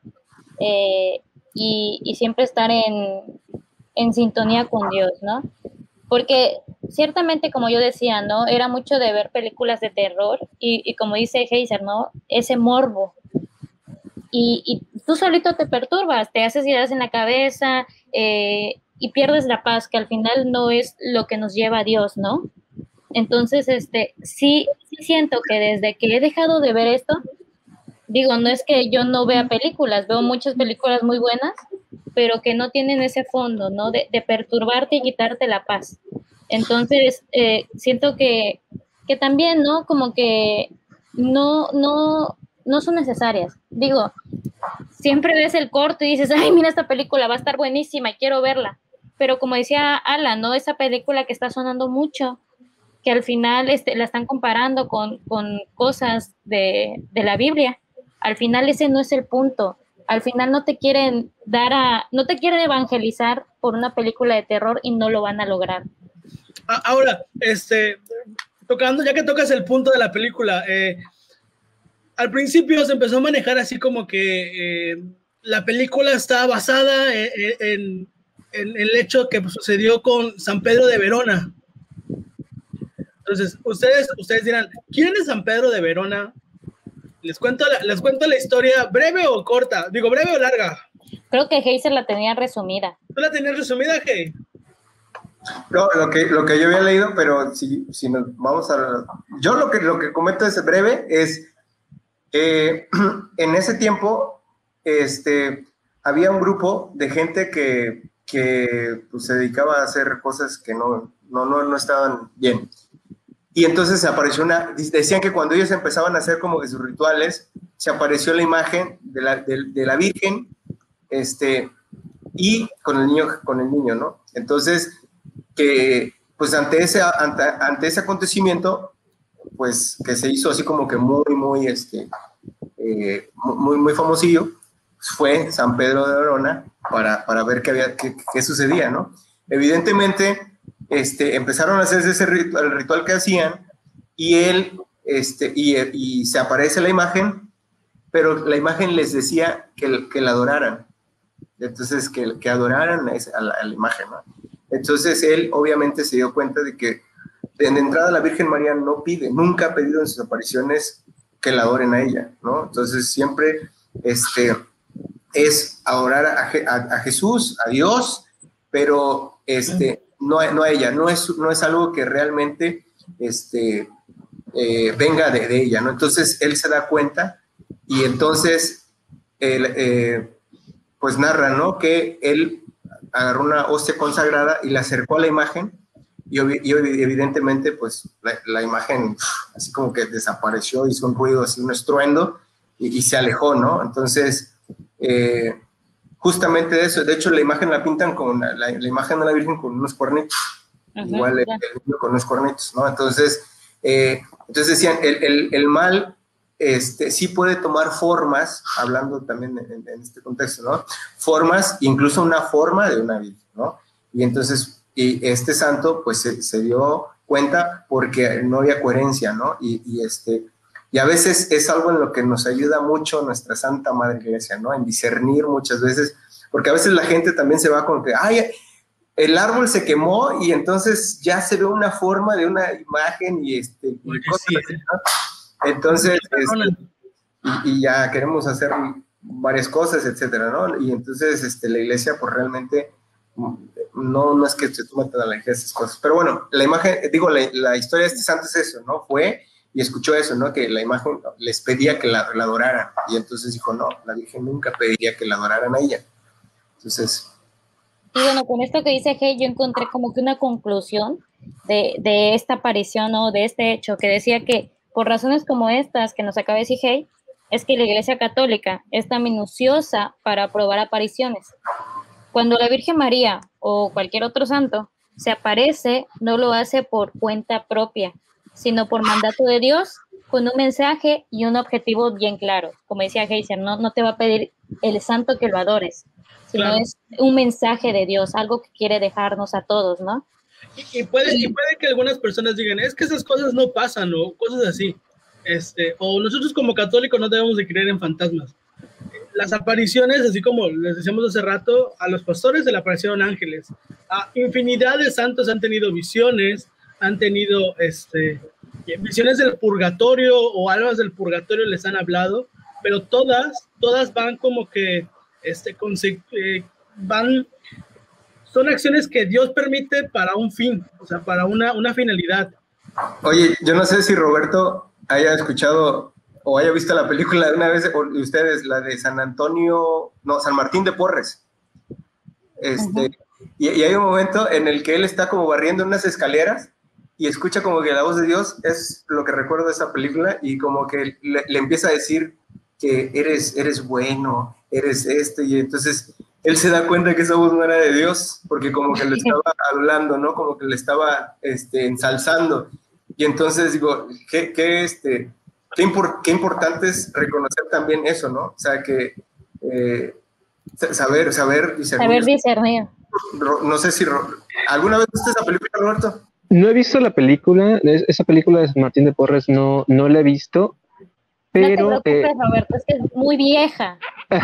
Y siempre estar en sintonía con Dios, ¿no? Porque ciertamente, como yo decía, ¿no? Era mucho de ver películas de terror y como dice Heiser, ¿no? Ese morbo. Y tú solito te perturbas, te haces ideas en la cabeza y pierdes la paz, que al final no es lo que nos lleva a Dios, ¿no? Entonces, sí siento que desde que he dejado de ver esto, digo, no es que yo no vea películas, veo muchas películas muy buenas, pero que no tienen ese fondo, ¿no? De perturbarte y quitarte la paz. Entonces, siento que también, ¿no? Como que no son necesarias. Digo, siempre ves el corto y dices, ay, mira, esta película va a estar buenísima y quiero verla. Pero como decía Alan, ¿no? Esa película que está sonando mucho, que al final la están comparando con cosas de la Biblia. Al final ese no es el punto. Al final no te quieren evangelizar por una película de terror y no lo van a lograr. Ahora, ya que tocas el punto de la película, al principio se empezó a manejar así como que la película está basada en el hecho que sucedió con San Pedro de Verona. Entonces, ustedes dirán, ¿quién es San Pedro de Verona? Les cuento la historia, breve o corta, digo, breve o larga. Creo que Heiser la tenía resumida. ¿Tú la tenías resumida, Hey? No, lo que yo había leído, pero si nos vamos a... Yo lo que comento es breve, es en ese tiempo había un grupo de gente que pues, se dedicaba a hacer cosas que no estaban bien. Y entonces apareció decían que cuando ellos empezaban a hacer como que sus rituales, se apareció la imagen de la Virgen, y con el niño, ¿no? Entonces, que pues ante ese acontecimiento, pues que se hizo así como que muy famosillo, fue San Pedro de Verona para ver qué sucedía, ¿no? Evidentemente, empezaron a hacer el ritual que hacían, y él, y se aparece la imagen, pero la imagen les decía que la adoraran. Entonces, que adoraran a la imagen, ¿no? Entonces, él obviamente se dio cuenta de que de entrada la Virgen María nunca ha pedido en sus apariciones que la adoren a ella, ¿no? Entonces, siempre es adorar a Jesús, a Dios, pero no a ella, no es algo que realmente venga de ella, ¿no? Entonces él se da cuenta y entonces pues narra, ¿no? Que él agarró una hostia consagrada y la acercó a la imagen y evidentemente pues la imagen así como que desapareció, hizo un ruido, así un estruendo y se alejó, ¿no? Entonces justamente de eso, de hecho la imagen la pintan con la imagen de la Virgen con unos cuernitos, igual el niño con unos cuernitos, ¿no? Entonces Entonces decían, el mal sí puede tomar formas, hablando también en este contexto, ¿no? Formas, incluso una forma de una vida, ¿no? Y entonces, y este santo, pues se dio cuenta porque no había coherencia, ¿no? Y a veces es algo en lo que nos ayuda mucho nuestra Santa Madre Iglesia, ¿no? En discernir muchas veces, porque a veces la gente también se va con que, ay, el árbol se quemó y entonces ya se ve una forma de una imagen y cosas así, ¿no? Entonces, y ya queremos hacer varias cosas, etcétera, ¿no? Y entonces la iglesia, pues realmente no es que se tome tan a la ligera esas cosas. Pero bueno, la imagen, digo, la historia de este santo es eso, ¿no? Fue y escuchó eso, ¿no? Que la imagen les pedía que la adoraran. Y entonces dijo, no, la Virgen nunca pediría que la adoraran a ella. Entonces... Y bueno, con esto que dice Hey, yo encontré como que una conclusión de esta aparición o de este hecho, que decía que por razones como estas que nos acaba de decir Hey, es que la Iglesia Católica es tan minuciosa para aprobar apariciones. Cuando la Virgen María o cualquier otro santo se aparece, no lo hace por cuenta propia, sino por mandato de Dios, con un mensaje y un objetivo bien claro. Como decía Heiser, no te va a pedir el santo que lo adores, sino claro, es un mensaje de Dios, algo que quiere dejarnos a todos, ¿no? Y puede que algunas personas digan, es que esas cosas no pasan, o cosas así. O nosotros como católicos no debemos de creer en fantasmas. Las apariciones, así como les decíamos hace rato, a los pastores se le aparecieron ángeles. A infinidad de santos han tenido visiones, han tenido visiones del purgatorio o almas del purgatorio les han hablado, pero todas van como que son acciones que Dios permite para un fin, o sea, para una finalidad. Oye, yo no sé si Roberto haya escuchado o haya visto la película de una vez, o ustedes, la de San Martín de Porres. Y hay un momento en el que él está como barriendo unas escaleras y escucha como que la voz de Dios, es lo que recuerdo de esa película, y como que le empieza a decir que eres bueno, eres y entonces él se da cuenta que esa voz no era de Dios, porque como que le estaba hablando, ¿no? Como que le estaba ensalzando. Y entonces digo, qué importante es reconocer también eso, ¿no? O sea, que saber discernir. Saber discernir. No sé si... ¿Alguna vez viste esa película, Roberto? No he visto la película, esa película de San Martín de Porres no la he visto, pero... No te preocupes, Roberto, es que es muy vieja.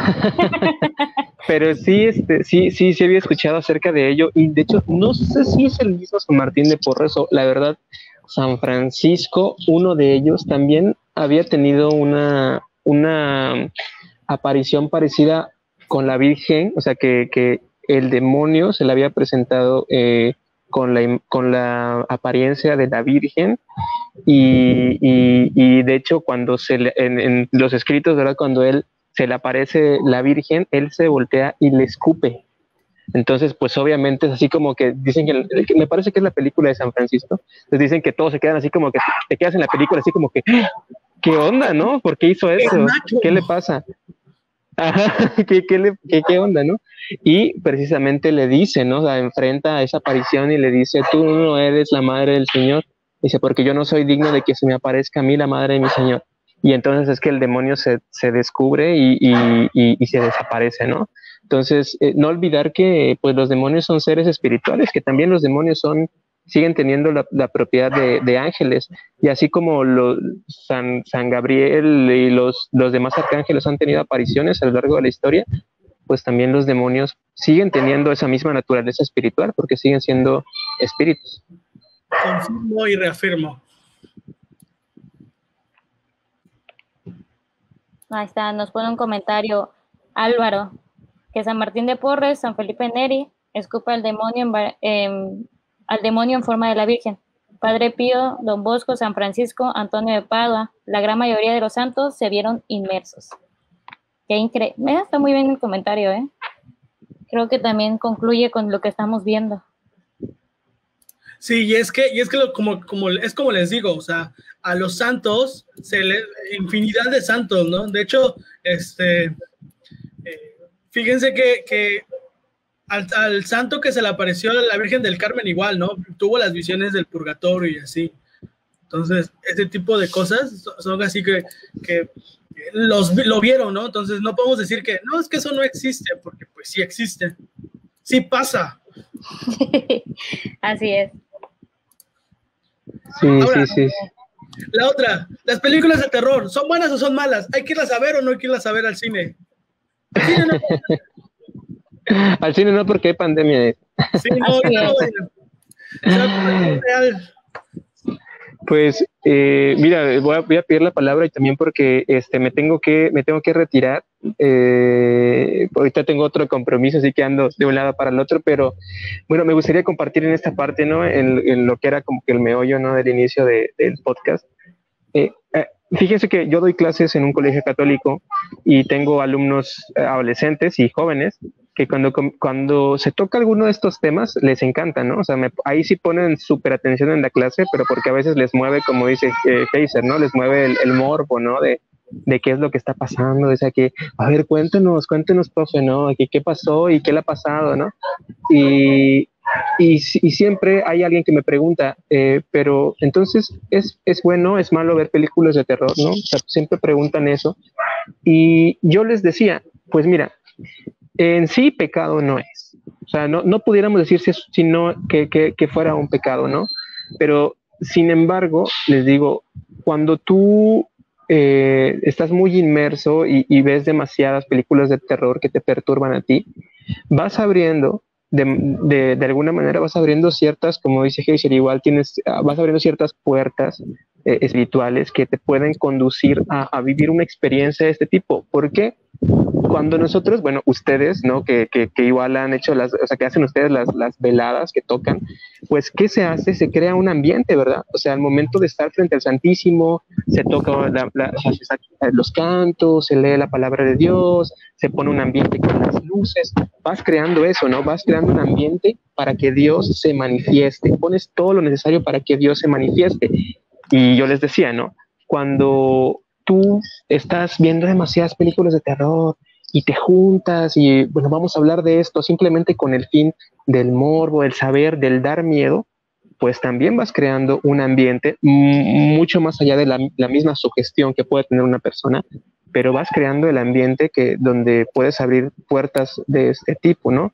Pero sí había escuchado acerca de ello, y de hecho no sé si es el mismo San Martín de Porres o la verdad San Francisco, uno de ellos también había tenido una aparición parecida con la Virgen, o sea que el demonio se le había presentado con la apariencia de la Virgen, y de hecho cuando en los escritos, ¿verdad? Cuando él se le aparece la Virgen, él se voltea y le escupe. Entonces, pues obviamente es así como que dicen que me parece que es la película de San Francisco, les dicen que todos se quedan así como que te quedas en la película así como que ¿qué onda, no? ¿Por qué hizo eso? ¿Qué le pasa? Ajá, ¿qué onda, no? Y precisamente le dice, ¿no? O sea, enfrenta a esa aparición y le dice, tú no eres la madre del Señor. Dice, porque yo no soy digno de que se me aparezca a mí la madre de mi Señor. Y entonces es que el demonio se descubre y se desaparece, ¿no? Entonces, no olvidar que pues los demonios son seres espirituales, que también los demonios siguen teniendo la propiedad de ángeles, y así como San Gabriel y los demás arcángeles han tenido apariciones a lo largo de la historia, pues también los demonios siguen teniendo esa misma naturaleza espiritual, porque siguen siendo espíritus. Confirmo y reafirmo. Ahí está, nos pone un comentario Álvaro, que San Martín de Porres, San Felipe Neri, escupa al demonio en forma de la Virgen. Padre Pío, Don Bosco, San Francisco, Antonio de Padua, la gran mayoría de los santos se vieron inmersos. Qué increíble. Está muy bien el comentario, ¿eh? Creo que también concluye con lo que estamos viendo. Sí, y es que como les digo, o sea, a los santos infinidad de santos, ¿no? De hecho, fíjense que al santo que se le apareció a la Virgen del Carmen igual, ¿no? Tuvo las visiones del purgatorio y así. Entonces, ese tipo de cosas son así que lo vieron, ¿no? Entonces, no podemos decir que, no, es que eso no existe, porque pues sí existe. Sí pasa. Así es. Sí, Ahora, sí. la otra, las películas de terror, ¿son buenas o son malas? ¿Hay que irlas a ver o no hay que irlas a ver al cine? Al cine no. Al cine no, porque hay pandemia. Sí, no, ahorita no vayan. O sea, es real. Pues mira, voy a pedir la palabra y también porque me tengo que retirar. Ahorita tengo otro compromiso, así que ando de un lado para el otro, pero bueno, me gustaría compartir en esta parte, ¿no? En lo que era como que el meollo, ¿no? Del inicio del podcast. Fíjense que yo doy clases en un colegio católico y tengo alumnos adolescentes y jóvenes que cuando se toca alguno de estos temas les encanta, ¿no? O sea, ahí sí ponen súper atención en la clase, pero porque a veces les mueve, como dice Kaiser, ¿no? Les mueve el morbo, ¿no? De qué es lo que está pasando, o sea, que, a ver, cuéntenos, profe, ¿no? ¿Qué pasó y qué le ha pasado, ¿no? Y siempre hay alguien que me pregunta, pero entonces, ¿es bueno, es malo ver películas de terror, ¿no? O sea, siempre preguntan eso. Y yo les decía, pues mira, en sí pecado no es. O sea, no pudiéramos decir sino que fuera un pecado, ¿no? Pero, sin embargo, les digo, cuando tú estás muy inmerso y ves demasiadas películas de terror que te perturban a ti, vas abriendo, de alguna manera vas abriendo ciertas, como dice Heiser, igual vas abriendo ciertas puertas espirituales que te pueden conducir a vivir una experiencia de este tipo. ¿Por qué? Cuando nosotros, bueno, ustedes, ¿no? Que igual han hecho o sea, que hacen ustedes las veladas que tocan, pues, ¿qué se hace? Se crea un ambiente, ¿verdad? O sea, al momento de estar frente al Santísimo, se toca los cantos, se lee la palabra de Dios, se pone un ambiente con las luces, vas creando eso, ¿no? Vas creando un ambiente para que Dios se manifieste, pones todo lo necesario para que Dios se manifieste. Y yo les decía, ¿no? Cuando tú estás viendo demasiadas películas de terror y te juntas y, bueno, vamos a hablar de esto simplemente con el fin del morbo, del saber, del dar miedo, pues también vas creando un ambiente mucho más allá de la misma sugestión que puede tener una persona, pero vas creando el ambiente donde puedes abrir puertas de este tipo, ¿no?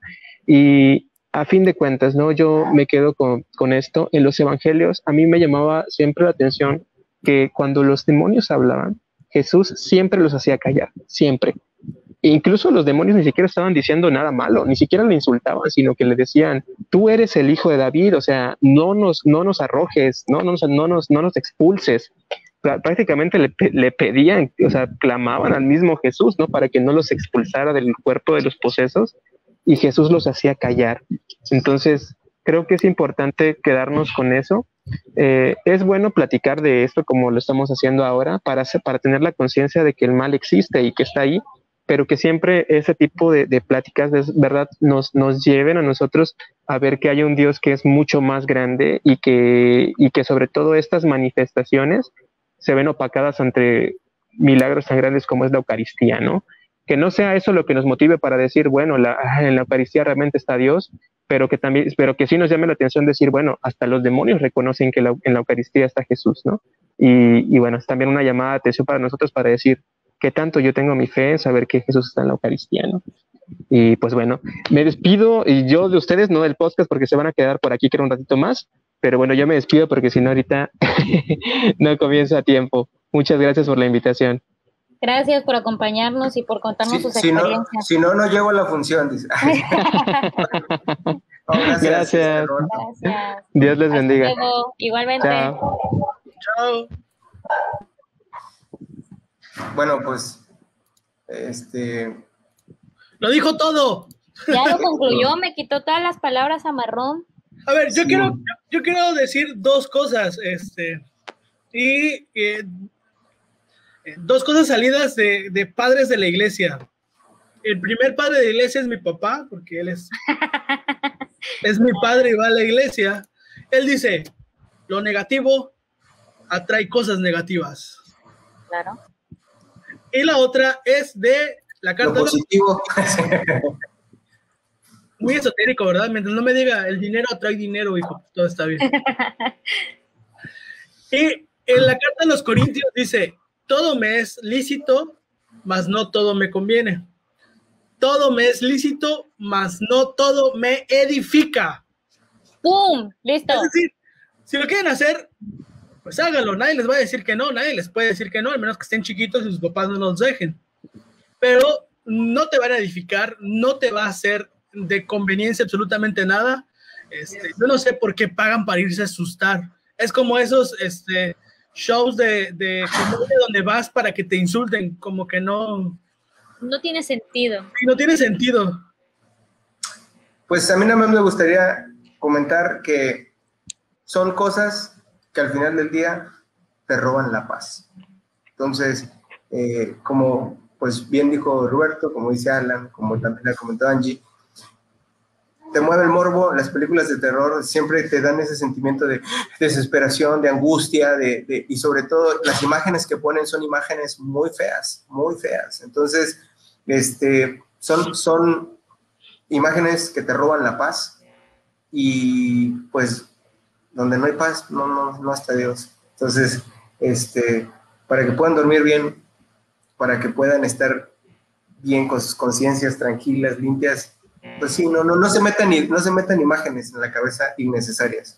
Y a fin de cuentas, ¿no? Yo me quedo con esto. En los evangelios a mí me llamaba siempre la atención que cuando los demonios hablaban, Jesús siempre los hacía callar, siempre. E incluso los demonios ni siquiera estaban diciendo nada malo, ni siquiera le insultaban, sino que le decían, tú eres el hijo de David, o sea, no nos arrojes, no nos expulses. Prácticamente le pedían, o sea, clamaban al mismo Jesús, ¿no? Para que no los expulsara del cuerpo de los posesos, y Jesús los hacía callar. Entonces, creo que es importante quedarnos con eso. Es bueno platicar de esto como lo estamos haciendo ahora para tener la conciencia de que el mal existe y que está ahí, pero que siempre ese tipo de pláticas, verdad, nos lleven a nosotros a ver que hay un Dios que es mucho más grande y que sobre todo estas manifestaciones se ven opacadas ante milagros tan grandes como es la Eucaristía, ¿no? Que no sea eso lo que nos motive para decir, bueno, en la Eucaristía realmente está Dios, pero que sí nos llame la atención decir, bueno, hasta los demonios reconocen que en la Eucaristía está Jesús, ¿no? Y bueno, es también una llamada de atención para nosotros para decir que tanto yo tengo mi fe en saber que Jesús está en la Eucaristía, ¿no? Y pues bueno, me despido, y yo de ustedes, no del podcast, porque se van a quedar por aquí, creo, un ratito más, pero bueno, yo me despido porque si no ahorita no comienza a tiempo. Muchas gracias por la invitación. Gracias por acompañarnos y por contarnos sus experiencias. Si no llego a la función, dice. Gracias. Dios les bendiga. Hasta luego. Igualmente. Chao. Bueno, pues, Lo dijo todo. Ya lo concluyó, me quitó todas las palabras a marrón. A ver, yo quiero decir dos cosas, dos cosas salidas de padres de la iglesia. El primer padre de la iglesia es mi papá, porque él es mi padre y va a la iglesia. Él dice, lo negativo atrae cosas negativas. Claro. Y la otra es de la carta. Lo positivo. Muy esotérico, ¿verdad? Mientras no me diga, el dinero atrae dinero, hijo, todo está bien. Y en la carta de los Corintios dice, todo me es lícito, mas no todo me conviene. Todo me es lícito, mas no todo me edifica. ¡Pum! Listo. Es decir, si lo quieren hacer, pues háganlo. Nadie les va a decir que no, nadie les puede decir que no, al menos que estén chiquitos y sus papás no los dejen. Pero no te van a edificar, no te va a hacer de conveniencia absolutamente nada. Yo no sé por qué pagan para irse a asustar. Es como esos shows de comedia donde vas para que te insulten, como que no... No tiene sentido. Sí, no tiene sentido. Pues a mí nada más me gustaría comentar que son cosas que al final del día te roban la paz. Entonces, como pues bien dijo Roberto, como dice Alan, como también ha comentado Angie, te mueve el morbo. Las películas de terror siempre te dan ese sentimiento de desesperación, de angustia, y sobre todo las imágenes que ponen son imágenes muy feas, muy feas. Entonces, son imágenes que te roban la paz, y pues donde no hay paz, no está Dios. Entonces, para que puedan dormir bien, para que puedan estar bien con sus conciencias tranquilas, limpias, pues sí, no se metan imágenes en la cabeza innecesarias.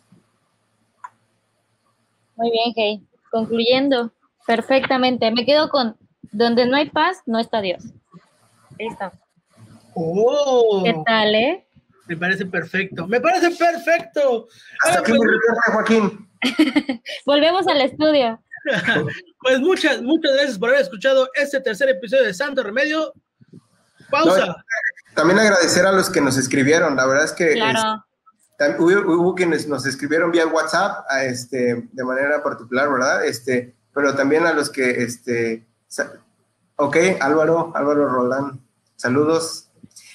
Muy bien, Hey. Concluyendo, perfectamente. Me quedo con donde no hay paz, no está Dios. Listo. ¡Oh! ¿Qué tal, Me parece perfecto. ¡Me parece perfecto! Hasta aquí mi reporte, Joaquín. Volvemos al estudio. Pues muchas gracias por haber escuchado este tercer episodio de Santo Remedio. Pausa. No, también agradecer a los que nos escribieron. La verdad es que Claro. hubo quienes nos escribieron vía WhatsApp de manera particular, ¿verdad? Pero también a los que, ok, Álvaro Roldán, saludos.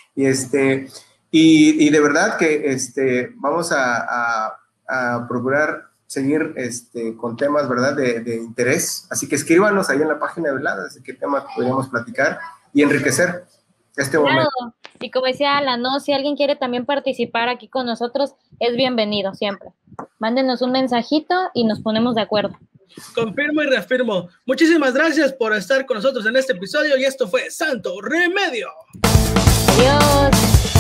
Y de verdad que vamos a procurar seguir con temas, ¿verdad?, de interés. Así que escríbanos ahí en la página de Veladas de qué tema podríamos platicar y enriquecer este momento. Claro, y como decía Alan, ¿no? Si alguien quiere también participar aquí con nosotros, es bienvenido siempre. Mándenos un mensajito y nos ponemos de acuerdo. Confirmo y reafirmo. Muchísimas gracias por estar con nosotros en este episodio y esto fue Santo Remedio. Adiós.